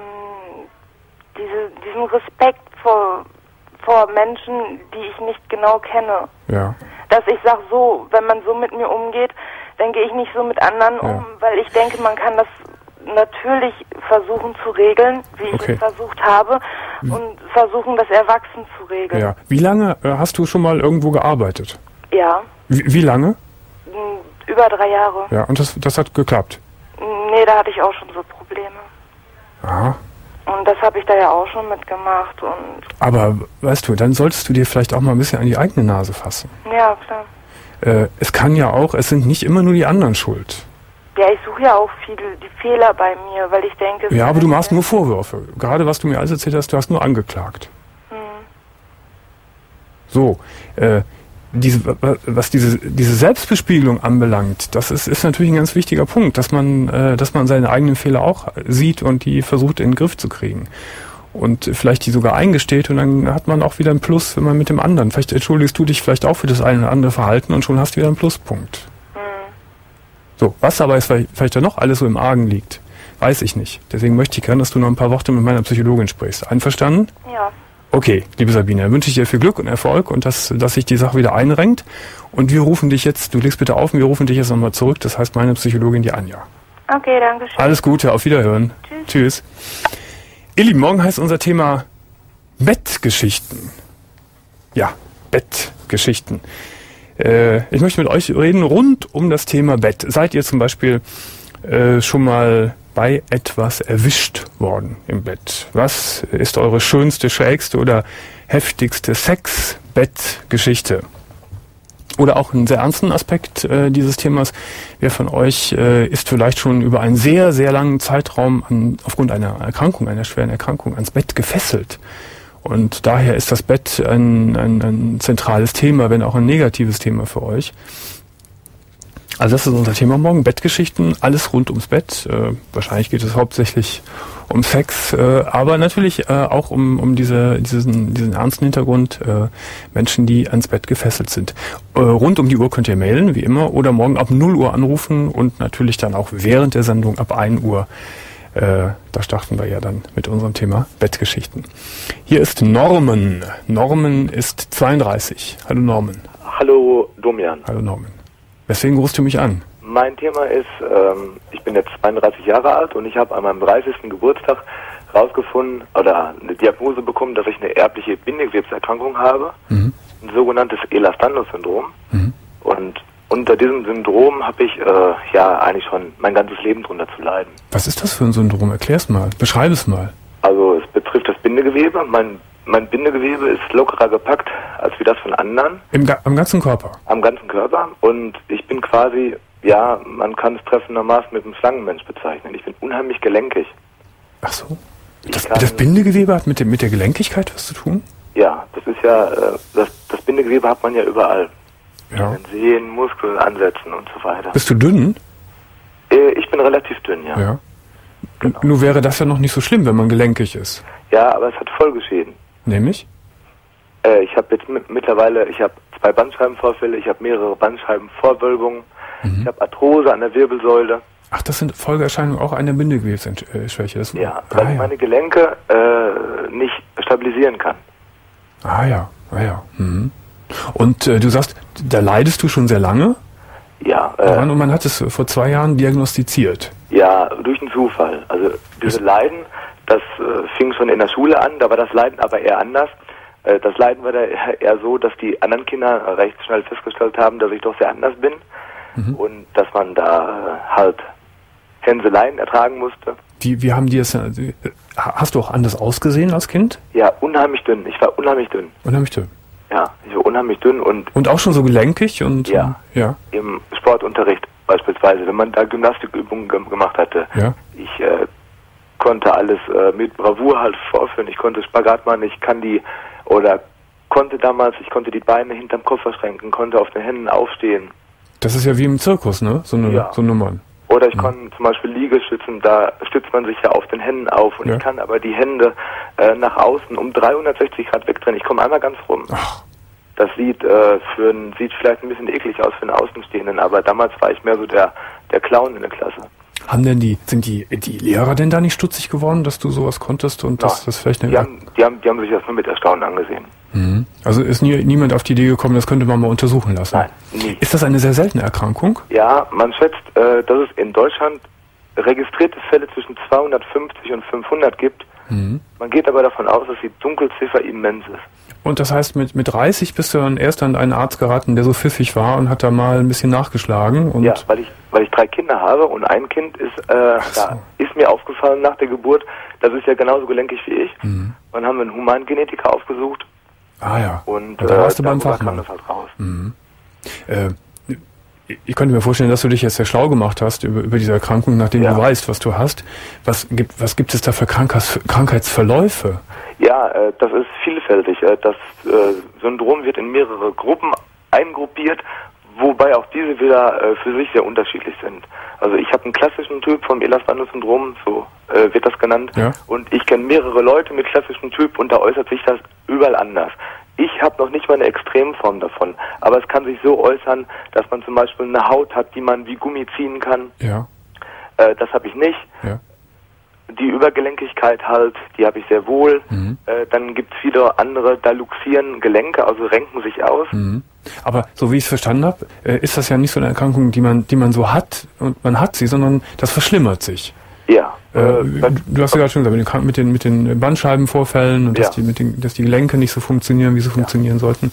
diesen Respekt vor Menschen, die ich nicht genau kenne. Ja. Dass ich sage, so, wenn man so mit mir umgeht, dann gehe ich nicht so mit anderen um, weil ich denke, man kann das natürlich versuchen zu regeln, wie ich es versucht habe, und versuchen, das erwachsen zu regeln. Ja. Wie lange hast du schon mal irgendwo gearbeitet? Ja. Wie lange? Über 3 Jahre. Ja, und das hat geklappt? Nee, da hatte ich auch schon so Probleme. Aha. Und das habe ich da ja auch schon mitgemacht. Aber, weißt du, dann solltest du dir vielleicht auch mal ein bisschen an die eigene Nase fassen. Ja, klar. Es kann ja auch, es sind nicht immer nur die anderen schuld. Ja, ich suche ja auch die Fehler bei mir, weil ich denke... Ja, aber du machst nur Vorwürfe. Gerade was du mir alles erzählt hast, du hast nur angeklagt. So, was diese Selbstbespiegelung anbelangt, das ist natürlich ein ganz wichtiger Punkt, dass man seine eigenen Fehler auch sieht und die versucht in den Griff zu kriegen. Und vielleicht die sogar eingesteht und dann hat man auch wieder einen Plus, wenn man mit dem anderen. Vielleicht entschuldigst du dich vielleicht auch für das eine oder andere Verhalten und schon hast du wieder einen Pluspunkt. So, was aber vielleicht da noch alles so im Argen liegt, weiß ich nicht. Deswegen möchte ich gerne, dass du noch ein paar Worte mit meiner Psychologin sprichst. Einverstanden? Ja. Okay, liebe Sabine, dann wünsche ich dir viel Glück und Erfolg und dass sich die Sache wieder einrenkt. Und wir rufen dich jetzt, du legst bitte auf, und wir rufen dich jetzt nochmal zurück. Das heißt meine Psychologin, die Anja. Okay, danke schön. Alles Gute, auf Wiederhören. Tschüss. Ihr Lieben, morgen heißt unser Thema Bettgeschichten. Ja, Bettgeschichten. Ich möchte mit euch reden rund um das Thema Bett. Seid ihr zum Beispiel schon mal bei etwas erwischt worden im Bett? Was ist eure schönste, schrägste oder heftigste Sex-Bett-Geschichte? Oder auch einen sehr ernsten Aspekt dieses Themas. Wer von euch ist vielleicht schon über einen sehr, sehr langen Zeitraum aufgrund einer Erkrankung, einer schweren Erkrankung, ans Bett gefesselt? Und daher ist das Bett ein zentrales Thema, wenn auch ein negatives Thema für euch. Also das ist unser Thema morgen, Bettgeschichten, alles rund ums Bett. Wahrscheinlich geht es hauptsächlich um Sex, aber natürlich auch um diesen ernsten Hintergrund, Menschen, die ans Bett gefesselt sind. Rund um die Uhr könnt ihr mailen, wie immer, oder morgen ab 0 Uhr anrufen und natürlich dann auch während der Sendung ab 1 Uhr. Da starten wir ja dann mit unserem Thema Bettgeschichten. Hier ist Norman. Norman ist 32. Hallo Norman. Hallo Domian. Hallo Norman. Weswegen rufst du mich an? Mein Thema ist, ich bin jetzt 32 Jahre alt und ich habe an meinem 30. Geburtstag rausgefunden oder eine Diagnose bekommen, dass ich eine erbliche Bindegewebserkrankung habe, ein sogenanntes Ehlers-Danlos-Syndrom. Und unter diesem Syndrom habe ich eigentlich schon mein ganzes Leben drunter zu leiden. Was ist das für ein Syndrom? Erklär's mal, beschreib es mal. Also es betrifft das Bindegewebe. Mein Bindegewebe ist lockerer gepackt als wie das von anderen. Am ganzen Körper? Am ganzen Körper. Und ich bin quasi, man kann es treffendermaßen mit einem Schlangenmensch bezeichnen. Ich bin unheimlich gelenkig. Ach so. Das Bindegewebe hat mit der Gelenkigkeit was zu tun? Ja, das ist ja, das Bindegewebe hat man ja überall. Ja. In Sehnen, Muskeln, Ansätzen und so weiter. Bist du dünn? Ich bin relativ dünn, ja. Ja. Genau. Nur wäre das ja noch nicht so schlimm, wenn man gelenkig ist. Ja, aber es hat Folgeschäden. Nämlich? Ich habe jetzt mittlerweile, ich habe 2 Bandscheibenvorfälle, ich habe mehrere Bandscheibenvorwölbungen, ich habe Arthrose an der Wirbelsäule. Ach, das sind Folgeerscheinungen auch einer Bindegewebsschwäche? Ja, weil ich meine Gelenke nicht stabilisieren kann. Ah ja. Mhm. Und du sagst, da leidest du schon sehr lange? Ja. Und man hat es vor 2 Jahren diagnostiziert? Ja, durch einen Zufall. Also diese Leiden, das fing schon in der Schule an, da war das Leiden aber eher anders. Das Leiden war da eher so, dass die anderen Kinder recht schnell festgestellt haben, dass ich doch sehr anders bin und dass man da halt Hänseleien ertragen musste. Wie haben die es? Hast du auch anders ausgesehen als Kind? Ja, unheimlich dünn. Ich war unheimlich dünn. Unheimlich dünn? Ja, ich war unheimlich dünn und auch schon so gelenkig? Und ja, im Sportunterricht beispielsweise, wenn man da Gymnastikübungen gemacht hatte. Ja. Ich konnte alles mit Bravour halt vorführen. Ich konnte Spagat machen, ich konnte die Beine hinterm Kopf verschränken, konnte auf den Händen aufstehen. Das ist ja wie im Zirkus, ne? So eine Nummern. Oder ich konnte zum Beispiel Liegestützen, da stützt man sich ja auf den Händen auf und ich kann aber die Hände nach außen um 360 Grad wegdrehen. Ich komme einmal ganz rum. Ach. Das sieht vielleicht ein bisschen eklig aus für einen Außenstehenden, aber damals war ich mehr so der Clown in der Klasse. Sind die Lehrer denn da nicht stutzig geworden, dass du sowas konntest und das vielleicht die haben sich das nur mit Erstaunen angesehen. Mhm. Also ist niemand auf die Idee gekommen, das könnte man mal untersuchen lassen? Nein, nie. Ist das eine sehr seltene Erkrankung? Ja, man schätzt, dass es in Deutschland registrierte Fälle zwischen 250 und 500 gibt. Mhm. Man geht aber davon aus, dass die Dunkelziffer immens ist. Und das heißt, mit 30 bist du dann erst an einen Arzt geraten, der so pfiffig war und hat da mal ein bisschen nachgeschlagen? Und ja, weil ich 3 Kinder habe und ein Kind ist mir aufgefallen nach der Geburt, das ist ja genauso gelenkig wie ich. Mhm. Dann haben wir einen Humangenetiker aufgesucht. Ah ja. Und da warst du beim Fachmann. Kam das halt raus. Mhm. Ich könnte mir vorstellen, dass du dich jetzt sehr schlau gemacht hast über diese Erkrankung, nachdem du weißt, was du hast. Was gibt es da für Krankheitsverläufe? Ja, das ist vielfältig. Das Syndrom wird in mehrere Gruppen eingruppiert, wobei auch diese wieder für sich sehr unterschiedlich sind. Also ich habe einen klassischen Typ vom Ehlers-Danlos-Syndrom, so wird das genannt, und ich kenne mehrere Leute mit klassischem Typ und da äußert sich das überall anders. Ich habe noch nicht mal eine Extremform davon, aber es kann sich so äußern, dass man zum Beispiel eine Haut hat, die man wie Gummi ziehen kann. Ja. Das habe ich nicht. Ja. Die Übergelenkigkeit halt, die habe ich sehr wohl. Mhm. Dann gibt es viele andere, da luxieren Gelenke, also renken sich aus. Mhm. Aber so wie ich es verstanden habe, ist das ja nicht so eine Erkrankung, die man so hat und man hat sie, sondern das verschlimmert sich. Ja. Du hast ja gerade schon gesagt, mit den Bandscheibenvorfällen und dass die Gelenke nicht so funktionieren, wie sie funktionieren sollten.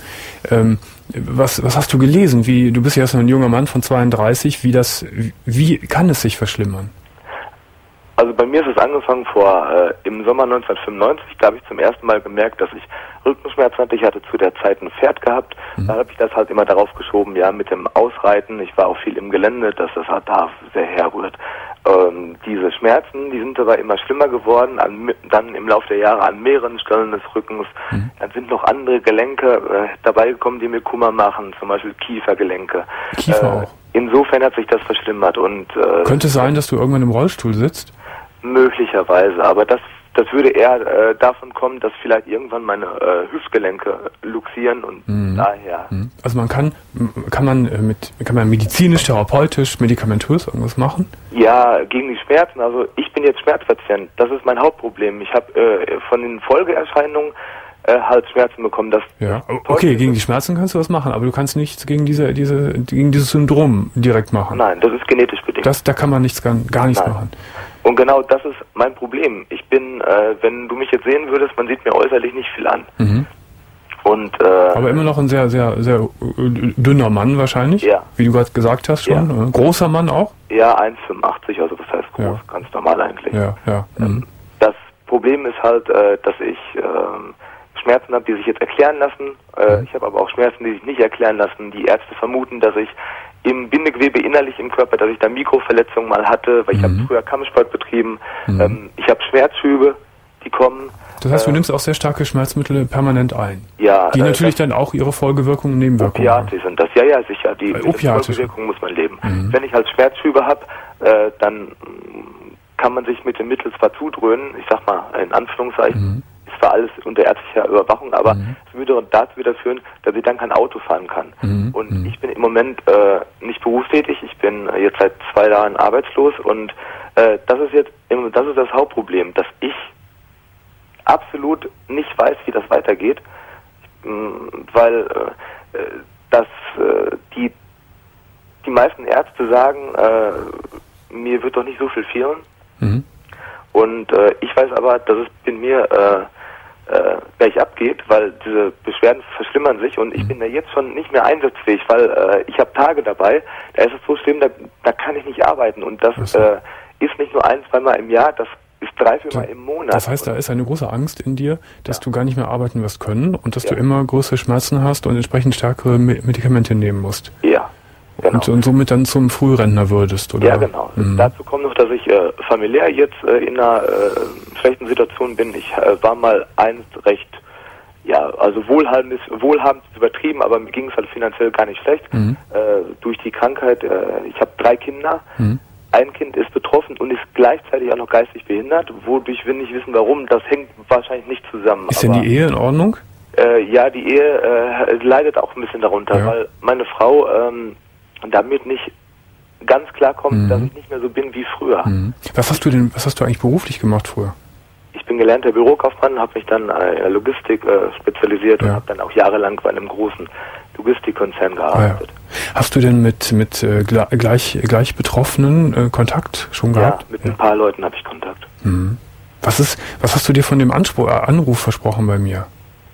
Was hast du gelesen? Du bist ja erst ein junger Mann von 32, wie kann es sich verschlimmern? Also bei mir ist es angefangen im Sommer 1995, da habe ich zum ersten Mal gemerkt, dass ich Rückenschmerzen hatte. Ich hatte zu der Zeit ein Pferd gehabt, da habe ich das halt immer darauf geschoben, ja, mit dem Ausreiten. Ich war auch viel im Gelände, dass das halt da sehr herrührt. Diese Schmerzen, die sind aber immer schlimmer geworden, dann im Laufe der Jahre an mehreren Stellen des Rückens. Dann sind noch andere Gelenke dabei gekommen, die mir Kummer machen, zum Beispiel Kiefergelenke. Kiefer auch? Insofern hat sich das verschlimmert. Und könnte es sein, dass du irgendwann im Rollstuhl sitzt? Möglicherweise, aber das würde eher davon kommen, dass vielleicht irgendwann meine Hüftgelenke luxieren und daher. Also kann man medizinisch, therapeutisch, medikamentös irgendwas machen? Ja, gegen die Schmerzen. Also ich bin jetzt Schmerzpatient. Das ist mein Hauptproblem. Ich habe von den Folgeerscheinungen halt Schmerzen bekommen. Okay, gegen die Schmerzen kannst du was machen, aber du kannst nichts gegen dieses Syndrom direkt machen. Nein, das ist genetisch bedingt. Da kann man gar nichts machen. Und genau das ist mein Problem. Ich bin, wenn du mich jetzt sehen würdest, man sieht mir äußerlich nicht viel an. Mhm. Aber immer noch ein sehr, sehr, sehr dünner Mann wahrscheinlich, wie du gerade gesagt hast schon. Ja. Großer Mann auch? Ja, 1,85, also das heißt groß, ganz normal eigentlich. Ja. Das Problem ist halt, dass ich Schmerzen habe, die sich jetzt erklären lassen. Ich habe aber auch Schmerzen, die sich nicht erklären lassen. Die Ärzte vermuten, dass ich im Bindegewebe innerlich im Körper, dass ich da Mikroverletzungen mal hatte, weil ich habe früher Kampfsport betrieben. Ich habe Schmerzschübe, die kommen. Das heißt, du nimmst auch sehr starke Schmerzmittel permanent ein? Ja. Die natürlich dann auch ihre Folgewirkungen und Nebenwirkungen haben. Opiate sind das, ja, sicher. Die Folgewirkungen muss man leben. Wenn ich halt Schmerzschübe habe, dann kann man sich mit dem Mittel zwar zudröhnen, ich sag mal in Anführungszeichen, ist zwar alles unter ärztlicher Überwachung, aber es würde dazu wieder führen, dass ich dann kein Auto fahren kann. Und ich bin im Moment nicht berufstätig, ich bin jetzt seit 2 Jahren arbeitslos und das ist das Hauptproblem, dass ich absolut nicht weiß, wie das weitergeht, weil die meisten Ärzte sagen, mir wird doch nicht so viel fehlen. Und ich weiß aber, dass es in mir gleich abgeht, weil diese Beschwerden verschlimmern sich und ich bin da jetzt schon nicht mehr einsatzfähig, weil ich habe Tage dabei, da ist es so schlimm, da kann ich nicht arbeiten und das ist nicht nur 1-2 Mal im Jahr, das ist 3-4 Mal im Monat. Das heißt, da ist eine große Angst in dir, dass du gar nicht mehr arbeiten wirst können und dass du immer größere Schmerzen hast und entsprechend stärkere Medikamente nehmen musst. Ja. Genau. Und somit dann zum Frührentner würdest, oder? Ja, genau. Dazu kommt noch, dass ich familiär jetzt in einer schlechten Situation bin. Ich war mal einst recht, also wohlhabend ist übertrieben, aber mir ging es halt finanziell gar nicht schlecht. Durch die Krankheit, ich habe 3 Kinder. Ein Kind ist betroffen und ist gleichzeitig auch noch geistig behindert, wodurch wir nicht wissen, warum. Das hängt wahrscheinlich nicht zusammen. Ist denn die Ehe in Ordnung? Ja, die Ehe leidet auch ein bisschen darunter, weil meine Frau damit nicht ganz klar kommt, dass ich nicht mehr so bin wie früher. Was hast du eigentlich beruflich gemacht früher? Ich bin gelernter Bürokaufmann, habe mich dann in der Logistik spezialisiert und habe dann auch jahrelang bei einem großen Logistikkonzern gearbeitet. Hast du denn mit gleich Betroffenen Kontakt schon gehabt? Ja, mit ein paar Leuten habe ich Kontakt. Was hast du dir von dem Anruf versprochen bei mir?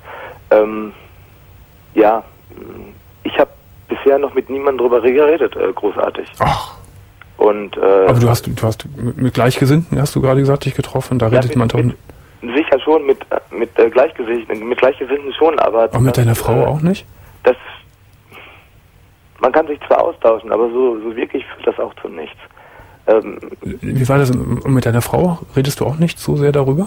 Ich habe bisher noch mit niemandem drüber geredet, großartig. Ach. Und, aber du hast mit Gleichgesinnten, hast du gerade gesagt, dich getroffen, da redet man doch... Sicher schon, mit Gleichgesinnten schon, aber... Auch mit deiner Frau auch nicht? Man kann sich zwar austauschen, aber so wirklich führt das auch zu nichts. Wie war das mit deiner Frau? Redest du auch nicht so sehr darüber?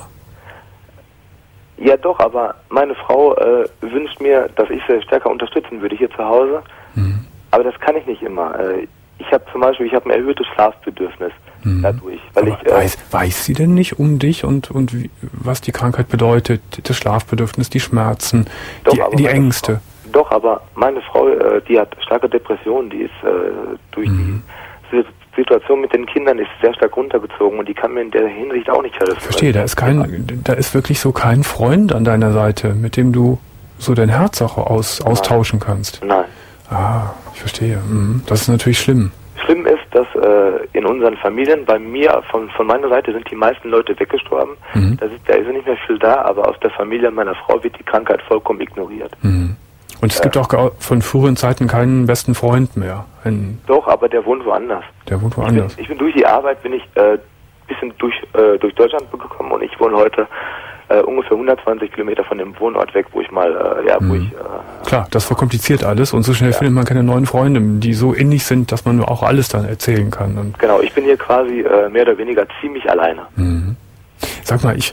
Ja doch, aber meine Frau wünscht mir, dass ich sie stärker unterstützen würde hier zu Hause. Aber das kann ich nicht immer. Ich habe ein erhöhtes Schlafbedürfnis dadurch. Weil weiß sie denn nicht um dich und was die Krankheit bedeutet, das Schlafbedürfnis, die Schmerzen, die Ängste? Doch, aber meine Frau, die hat starke Depressionen, die ist durch die Situation mit den Kindern ist sehr stark runtergezogen und die kann mir in der Hinsicht auch nicht helfen. Verstehe, da ist wirklich so kein Freund an deiner Seite, mit dem du so dein Herz auch austauschen kannst. Nein. Ah, ich verstehe. Das ist natürlich schlimm. Schlimm ist, dass in unseren Familien, bei mir, von meiner Seite sind die meisten Leute weggestorben. Da ist nicht mehr viel da, aber aus der Familie meiner Frau wird die Krankheit vollkommen ignoriert. Und es gibt auch von früheren Zeiten keinen besten Freund mehr. Doch, aber der wohnt woanders. Der wohnt woanders. Ich bin durch die Arbeit bisschen durch Deutschland gekommen und ich wohne heute ungefähr 120 Kilometer von dem Wohnort weg, wo ich Klar, das verkompliziert alles und so schnell findet man keine neuen Freunde, die so innig sind, dass man auch alles dann erzählen kann. Und genau, ich bin hier quasi mehr oder weniger ziemlich alleine. Sag mal,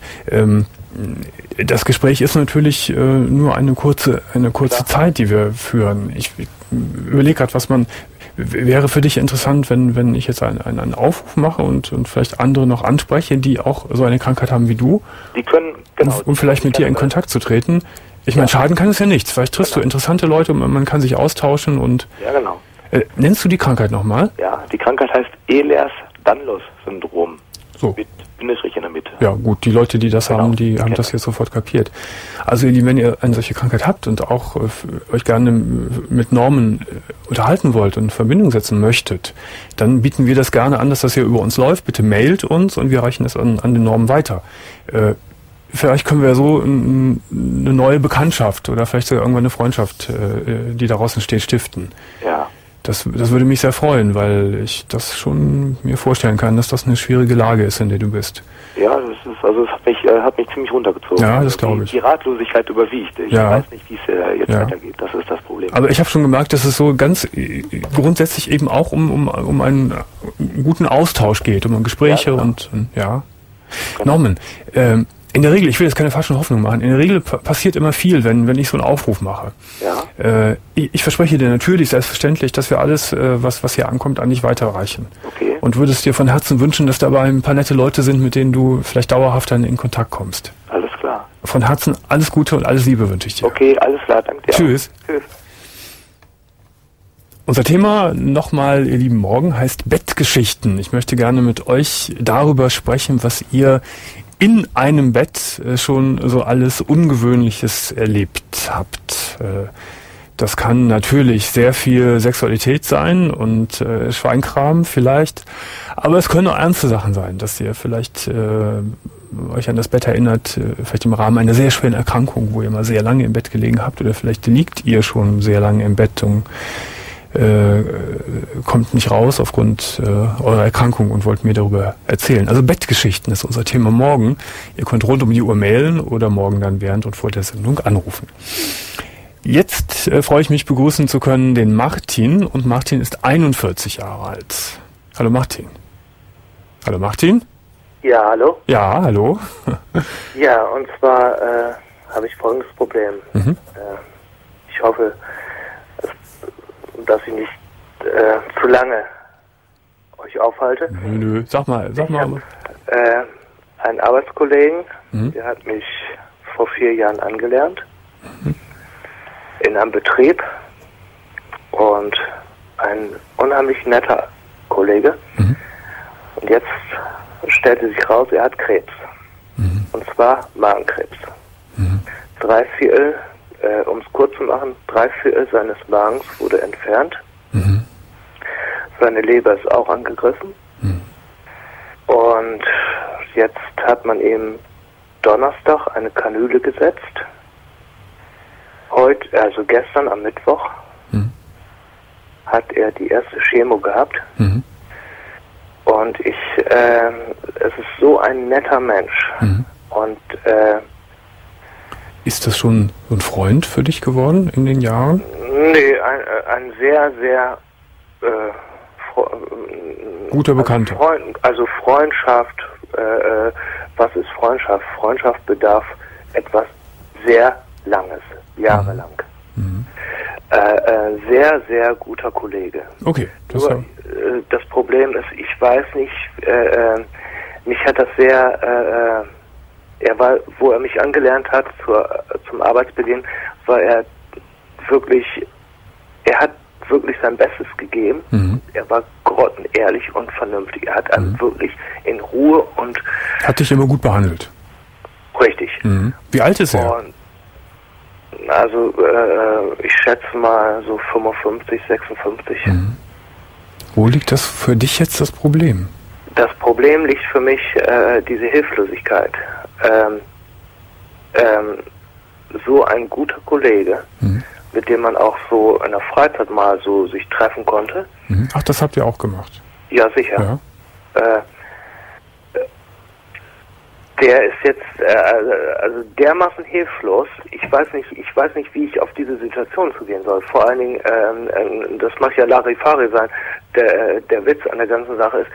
das Gespräch ist natürlich nur eine kurze Zeit, die wir führen. Ich überlege gerade, wäre für dich interessant, wenn ich jetzt einen Aufruf mache und vielleicht andere noch anspreche, die auch so eine Krankheit haben wie du, die können, um vielleicht mit dir in Kontakt zu treten. Ich meine, schaden kann es ja nichts. Vielleicht triffst du interessante Leute und man kann sich austauschen und... Ja, genau. Nennst du die Krankheit nochmal? Ja, die Krankheit heißt Ehlers-Danlos-Syndrom. So. Mit Bindestrich in der Mitte. Ja gut, die Leute, die das haben, die haben das jetzt sofort kapiert. Also wenn ihr eine solche Krankheit habt und auch euch gerne mit Normen unterhalten wollt und in Verbindung setzen möchtet, dann bieten wir das gerne an, dass das hier über uns läuft. Bitte mailt uns und wir reichen das an den Normen weiter. Vielleicht können wir so eine neue Bekanntschaft oder vielleicht sogar irgendwann eine Freundschaft, die daraus entsteht, stiften. Ja. Das würde mich sehr freuen, weil ich das schon mir vorstellen kann, dass das eine schwierige Lage ist, in der du bist. Ja, es hat mich ziemlich runtergezogen. Ja, das glaube ich. Die Ratlosigkeit überwiegt. Ich weiß nicht, wie es jetzt weitergeht. Das ist das Problem. Aber ich habe schon gemerkt, dass es so ganz grundsätzlich eben auch um einen guten Austausch geht, um Gespräche und Genau. Norman, in der Regel, ich will jetzt keine falschen Hoffnungen machen, in der Regel passiert immer viel, wenn ich so einen Aufruf mache. Ja. Ich verspreche dir natürlich, selbstverständlich, dass wir alles, was hier ankommt, an dich weiterreichen. Okay. Und würde es dir von Herzen wünschen, dass dabei ein paar nette Leute sind, mit denen du vielleicht dauerhaft dann in Kontakt kommst. Alles klar. von Herzen alles Gute und alles Liebe wünsche ich dir. Okay, alles klar, danke dir. Tschüss. Tschüss. Unser Thema nochmal, ihr lieben Morgen, heißt Bettgeschichten. Ich möchte gerne mit euch darüber sprechen, was ihr in einem Bett schon so alles Ungewöhnliches erlebt habt. Das kann natürlich sehr viel Sexualität sein und Schweinkram vielleicht, aber es können auch ernste Sachen sein, dass ihr vielleicht euch an das Bett erinnert, vielleicht im Rahmen einer sehr schweren Erkrankung, wo ihr mal sehr lange im Bett gelegen habt, oder vielleicht liegt ihr schon sehr lange im Bett und kommt nicht raus aufgrund eurer Erkrankung und wollt mir darüber erzählen. Also Bettgeschichten ist unser Thema morgen. Ihr könnt rund um die Uhr mailen oder morgen dann während und vor der Sendung anrufen. Jetzt freue ich mich, begrüßen zu können den Martin, und Martin ist 41 Jahre alt. Hallo Martin. Hallo Martin. Ja, hallo? Ja, hallo. Ja, und zwar habe ich folgendes Problem. Ich hoffe, dass ich nicht zu lange euch aufhalte. Nö, sag mal. Ich habe einen Arbeitskollegen, der hat mich vor 4 Jahren angelernt in einem Betrieb, und ein unheimlich netter Kollege. Und jetzt stellte sich raus, er hat Krebs. Und zwar Magenkrebs. 3/4, um es kurz zu machen, 3/4 seines Magens wurde entfernt. Seine Leber ist auch angegriffen. Und jetzt hat man ihm Donnerstag eine Kanüle gesetzt. Heute, also gestern am Mittwoch, hat er die erste Chemo gehabt. Und es ist so ein netter Mensch. Und ist das schon so ein Freund für dich geworden in den Jahren? Nee, ein sehr, sehr guter Bekannter. Also Freundschaft, was ist Freundschaft? Freundschaft bedarf etwas sehr Langes, jahrelang. Sehr, sehr guter Kollege. Okay. Das Problem ist, ich weiß nicht, mich hat das sehr, wo er mich angelernt hat zum Arbeitsbeginn, er hat wirklich sein Bestes gegeben. Er war grottenehrlich und vernünftig. Er hat einen wirklich in Ruhe und... Hat dich immer gut behandelt. Richtig. Wie alt ist er? Und also ich schätze mal so 55, 56. Wo liegt das für dich jetzt das Problem? Das Problem liegt für mich diese Hilflosigkeit. So ein guter Kollege, mit dem man auch so in der Freizeit mal so sich treffen konnte. Ach, das habt ihr auch gemacht? Ja, sicher. Ja. Der ist jetzt also dermaßen hilflos. Ich weiß nicht, wie ich auf diese Situation zugehen soll. Vor allen Dingen, das mag ja Larifari sein. Der Witz an der ganzen Sache ist,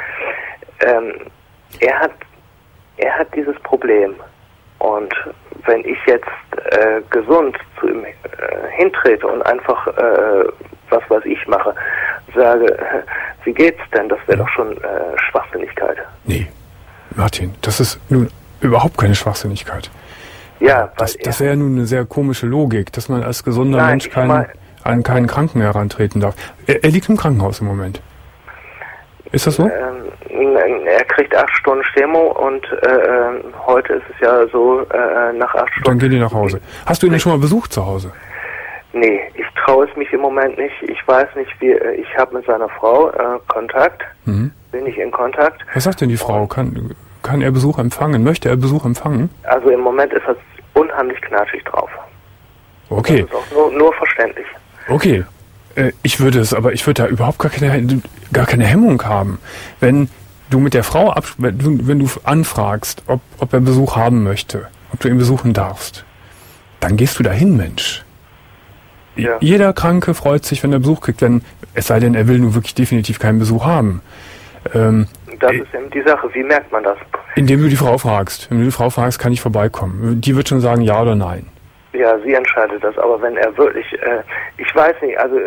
er hat dieses Problem. Und wenn ich jetzt gesund zu ihm hintrete und einfach was weiß ich mache, sage, wie geht's denn? Das wäre doch schon Schwachsinnigkeit. Nee, Martin, das ist nun überhaupt keine Schwachsinnigkeit. Ja, das wäre ja nun eine sehr komische Logik, dass man als gesunder Mensch an keinen Kranken herantreten darf. Er liegt im Krankenhaus im Moment. Ist das so? Er kriegt 8 Stunden Chemo und heute ist es ja so, nach 8 Stunden... Dann geht ihr nach Hause. Hast du ihn denn schon mal besucht zu Hause? Nee, ich traue es mich im Moment nicht. Ich weiß nicht, ich habe mit seiner Frau Kontakt. Bin ich in Kontakt. Was sagt denn die Frau? Kann er Besuch empfangen? Möchte er Besuch empfangen? Also im Moment ist er unheimlich knatschig drauf. Okay. Das ist auch nur verständlich. Okay. Ich würde da überhaupt gar keine Hemmung haben. Wenn du mit der Frau wenn du anfragst, ob er Besuch haben möchte, ob du ihn besuchen darfst, dann gehst du dahin, Mensch. Ja. Jeder Kranke freut sich, wenn er Besuch kriegt, es sei denn, er will nun wirklich definitiv keinen Besuch haben. Das ist eben die Sache. Wie merkt man das? Indem du die Frau fragst. Wenn du die Frau fragst, kann ich vorbeikommen. Die wird schon sagen, ja oder nein. Ja, sie entscheidet das. Aber wenn er wirklich, ich weiß nicht, also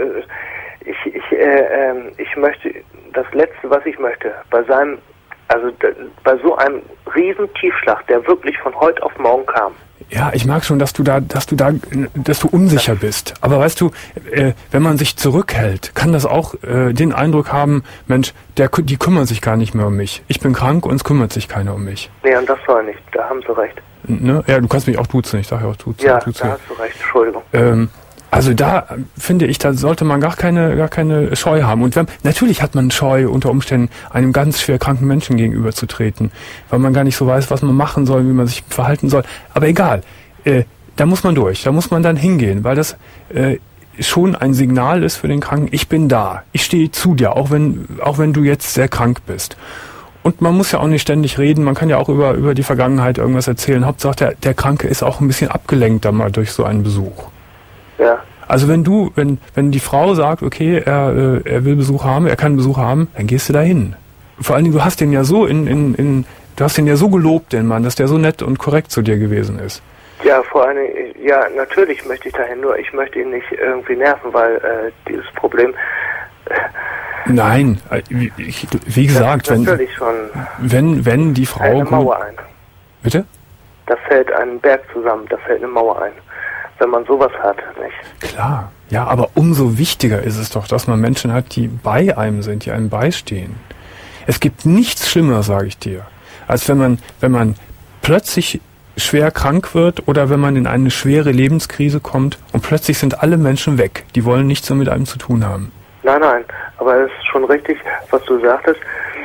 ich möchte, das Letzte, was ich möchte, bei so einem riesen Tiefschlag, der wirklich von heute auf morgen kam. Ja, ich mag schon, dass du unsicher bist. Aber weißt du, wenn man sich zurückhält, kann das auch den Eindruck haben, Mensch, die kümmern sich gar nicht mehr um mich. Ich bin krank und es kümmert sich keiner um mich. Nee, und das soll nicht. Da haben Sie recht. Ne? Ja, du kannst mich auch duzen. Ich sage ja auch duzen. Ja, duzen. Da hast du recht. Entschuldigung. Also da finde ich, da sollte man gar keine Scheu haben. Und natürlich hat man Scheu, unter Umständen einem ganz schwer kranken Menschen gegenüberzutreten, weil man gar nicht so weiß, was man machen soll, wie man sich verhalten soll. Aber egal, da muss man durch, da muss man dann hingehen, weil das schon ein Signal ist für den Kranken, ich bin da, ich stehe zu dir, auch wenn du jetzt sehr krank bist. Und man muss ja auch nicht ständig reden, man kann ja auch über die Vergangenheit irgendwas erzählen. Hauptsache der Kranke ist auch ein bisschen abgelenkt dann mal durch so einen Besuch. Ja. Also wenn die Frau sagt, okay, er will Besuch haben, er kann Besuch haben, dann gehst du da hin. Vor allen Dingen, du hast den ja so du hast den ja so gelobt, den Mann, dass der so nett und korrekt zu dir gewesen ist. Ja, vor allen Dingen, ja, natürlich möchte ich dahin, nur ich möchte ihn nicht irgendwie nerven, weil dieses Problem... Nein, wie gesagt, wenn die Frau... Da fällt eine Mauer ein. Bitte? Da fällt ein Berg zusammen, da fällt eine Mauer ein. Wenn man sowas hat, nicht? Klar, ja, aber umso wichtiger ist es doch, dass man Menschen hat, die bei einem sind, die einem beistehen. Es gibt nichts Schlimmer, sage ich dir, als wenn man plötzlich schwer krank wird oder wenn man in eine schwere Lebenskrise kommt und plötzlich sind alle Menschen weg. Die wollen nichts mehr mit einem zu tun haben. Nein, aber es ist schon richtig, was du sagtest.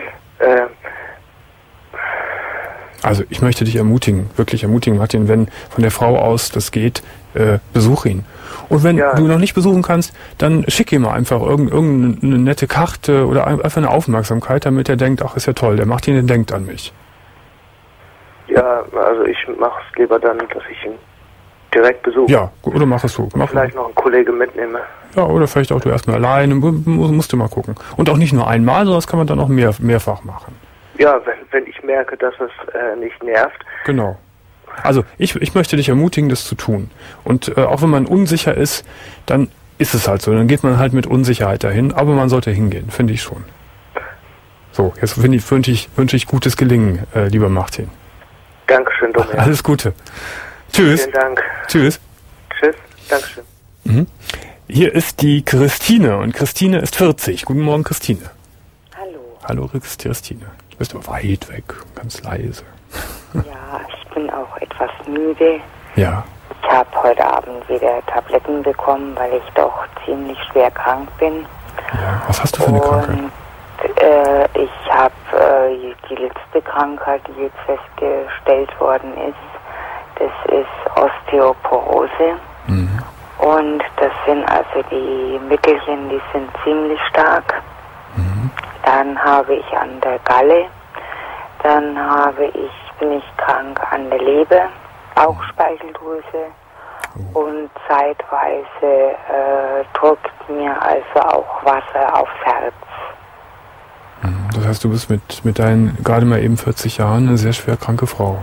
Also ich möchte dich wirklich ermutigen, Martin, wenn von der Frau aus das geht, besuch ihn. Und wenn du noch nicht besuchen kannst, dann schick ihm mal einfach irgendeine nette Karte oder einfach eine Aufmerksamkeit, damit er denkt, ach, ist ja toll, der macht ihn, der denkt an mich. Ja, also ich mache es lieber dann, dass ich ihn direkt besuche. Ja, oder mach es so. Vielleicht noch einen Kollegen mitnehme. Ja, oder vielleicht auch du erstmal alleine, musst du mal gucken. Und auch nicht nur einmal, sondern das kann man dann auch mehrfach machen. Ja, wenn ich merke, dass es nicht nervt. Genau. Also ich möchte dich ermutigen, das zu tun. Und auch wenn man unsicher ist, dann ist es halt so. Dann geht man halt mit Unsicherheit dahin, aber man sollte hingehen, finde ich schon. So, jetzt wünsche ich gutes Gelingen, lieber Martin. Dankeschön, Dominik. Alles Gute. Tschüss. Vielen Dank. Tschüss. Tschüss. Dankeschön. Mhm. Hier ist die Christine und Christine ist 40. Guten Morgen, Christine. Hallo. Hallo, Christine. Du bist aber weit weg, ganz leise. Ja, ich bin auch etwas müde. Ja. Ich habe heute Abend wieder Tabletten bekommen, weil ich doch ziemlich schwer krank bin. Ja, was hast du für eine Krankheit? Ich habe die letzte Krankheit, die jetzt festgestellt worden ist, das ist Osteoporose. Mhm. Und das sind also die Mittelchen, die sind ziemlich stark. Mhm. Dann habe ich an der Galle, dann bin ich krank an der Leber, auch Speicheldrüse. Und zeitweise drückt mir also auch Wasser aufs Herz. Das heißt, du bist mit deinen gerade mal eben 40 Jahren eine sehr schwer kranke Frau.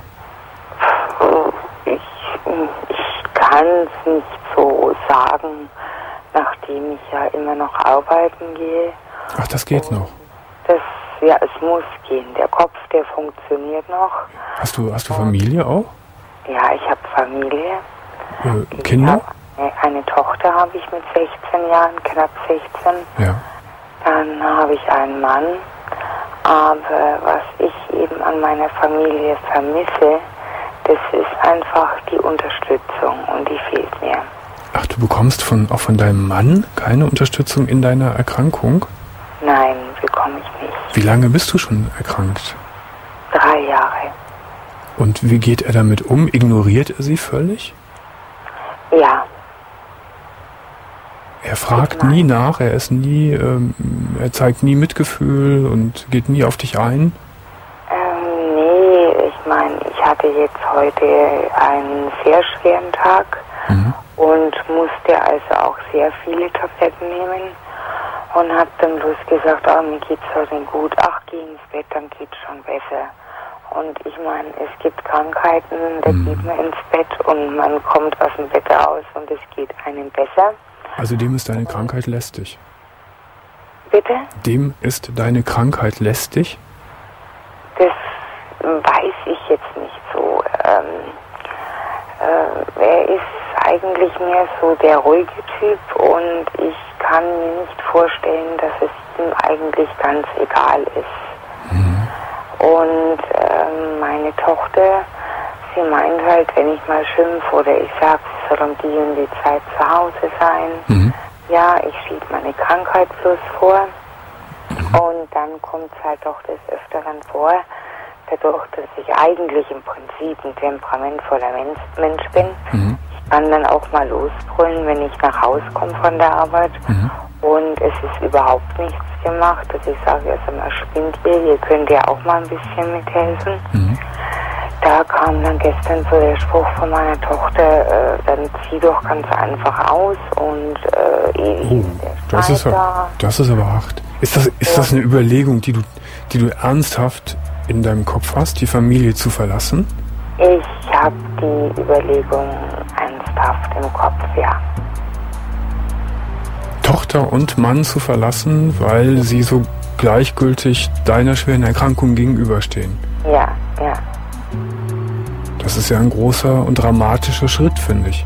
Ich kann es nicht so sagen, nachdem ich ja immer noch arbeiten gehe. Ach, das geht noch? Ja, es muss gehen. Der Kopf, der funktioniert noch. Hast du Familie auch? Ja, ich habe Familie. Kinder? Eine Tochter habe ich mit 16 Jahren, knapp 16. Ja. Dann habe ich einen Mann. Aber was ich eben an meiner Familie vermisse, das ist einfach die Unterstützung und die fehlt mir. Ach, du bekommst auch von deinem Mann keine Unterstützung in deiner Erkrankung? Nein, bekomme ich nicht. Wie lange bist du schon erkrankt? 3 Jahre. Und wie geht er damit um? Ignoriert er sie völlig? Ja. Er fragt nie nach, er zeigt nie Mitgefühl und geht nie auf dich ein? Nee, ich meine, ich hatte jetzt heute einen sehr schweren Tag und musste also auch sehr viele Tabletten nehmen und habe dann bloß gesagt, mir geht's heute gut, geh ins Bett, dann geht's schon besser. Und ich meine, es gibt Krankheiten, da geht man ins Bett und man kommt aus dem Bett raus und es geht einem besser. Also dem ist deine Krankheit lästig? Bitte? Dem ist deine Krankheit lästig? Das weiß ich jetzt nicht so. er ist eigentlich mehr so der ruhige Typ und ich kann mir nicht vorstellen, dass es ihm eigentlich ganz egal ist. Mhm. Und meine Tochter, sie meint halt, wenn ich mal schimpf oder ich sage, sie soll um die und die Zeit zu Hause sein, ja, ich schiebe meine Krankheit bloß vor und dann kommt es halt doch des Öfteren vor, dadurch, dass ich eigentlich im Prinzip ein temperamentvoller Mensch bin. Ich kann dann auch mal losbrüllen, wenn ich nach Hause komme von der Arbeit und es ist überhaupt nichts gemacht, dass ich sage, erst einmal spinnt ihr könnt ja auch mal ein bisschen mithelfen. Da kam dann gestern so der Spruch von meiner Tochter, dann zieh doch ganz einfach aus und das ist aber hart. Ist das eine Überlegung, die du ernsthaft in deinem Kopf hast, die Familie zu verlassen? Ich habe die Überlegung ernsthaft im Kopf, ja. Tochter und Mann zu verlassen, weil sie so gleichgültig deiner schweren Erkrankung gegenüberstehen? Ja. Das ist ja ein großer und dramatischer Schritt, finde ich.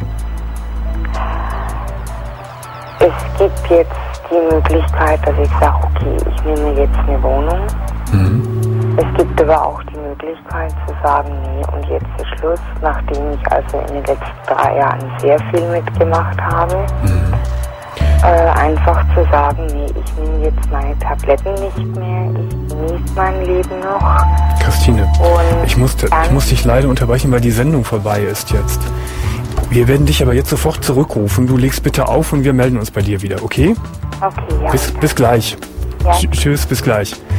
Es gibt jetzt die Möglichkeit, dass ich sage, okay, ich nehme jetzt eine Wohnung. Es gibt aber auch die Möglichkeit zu sagen, nee, und jetzt ist Schluss, nachdem ich also in den letzten 3 Jahren sehr viel mitgemacht habe. Einfach zu sagen, nee, ich nehme jetzt meine Tabletten nicht mehr, ich genieße mein Leben noch. Christine, ich muss dich leider unterbrechen, weil die Sendung vorbei ist jetzt. Wir werden dich aber jetzt sofort zurückrufen. Du legst bitte auf und wir melden uns bei dir wieder, okay? Okay, ja. Bis gleich. Ja. Tschüss, bis gleich.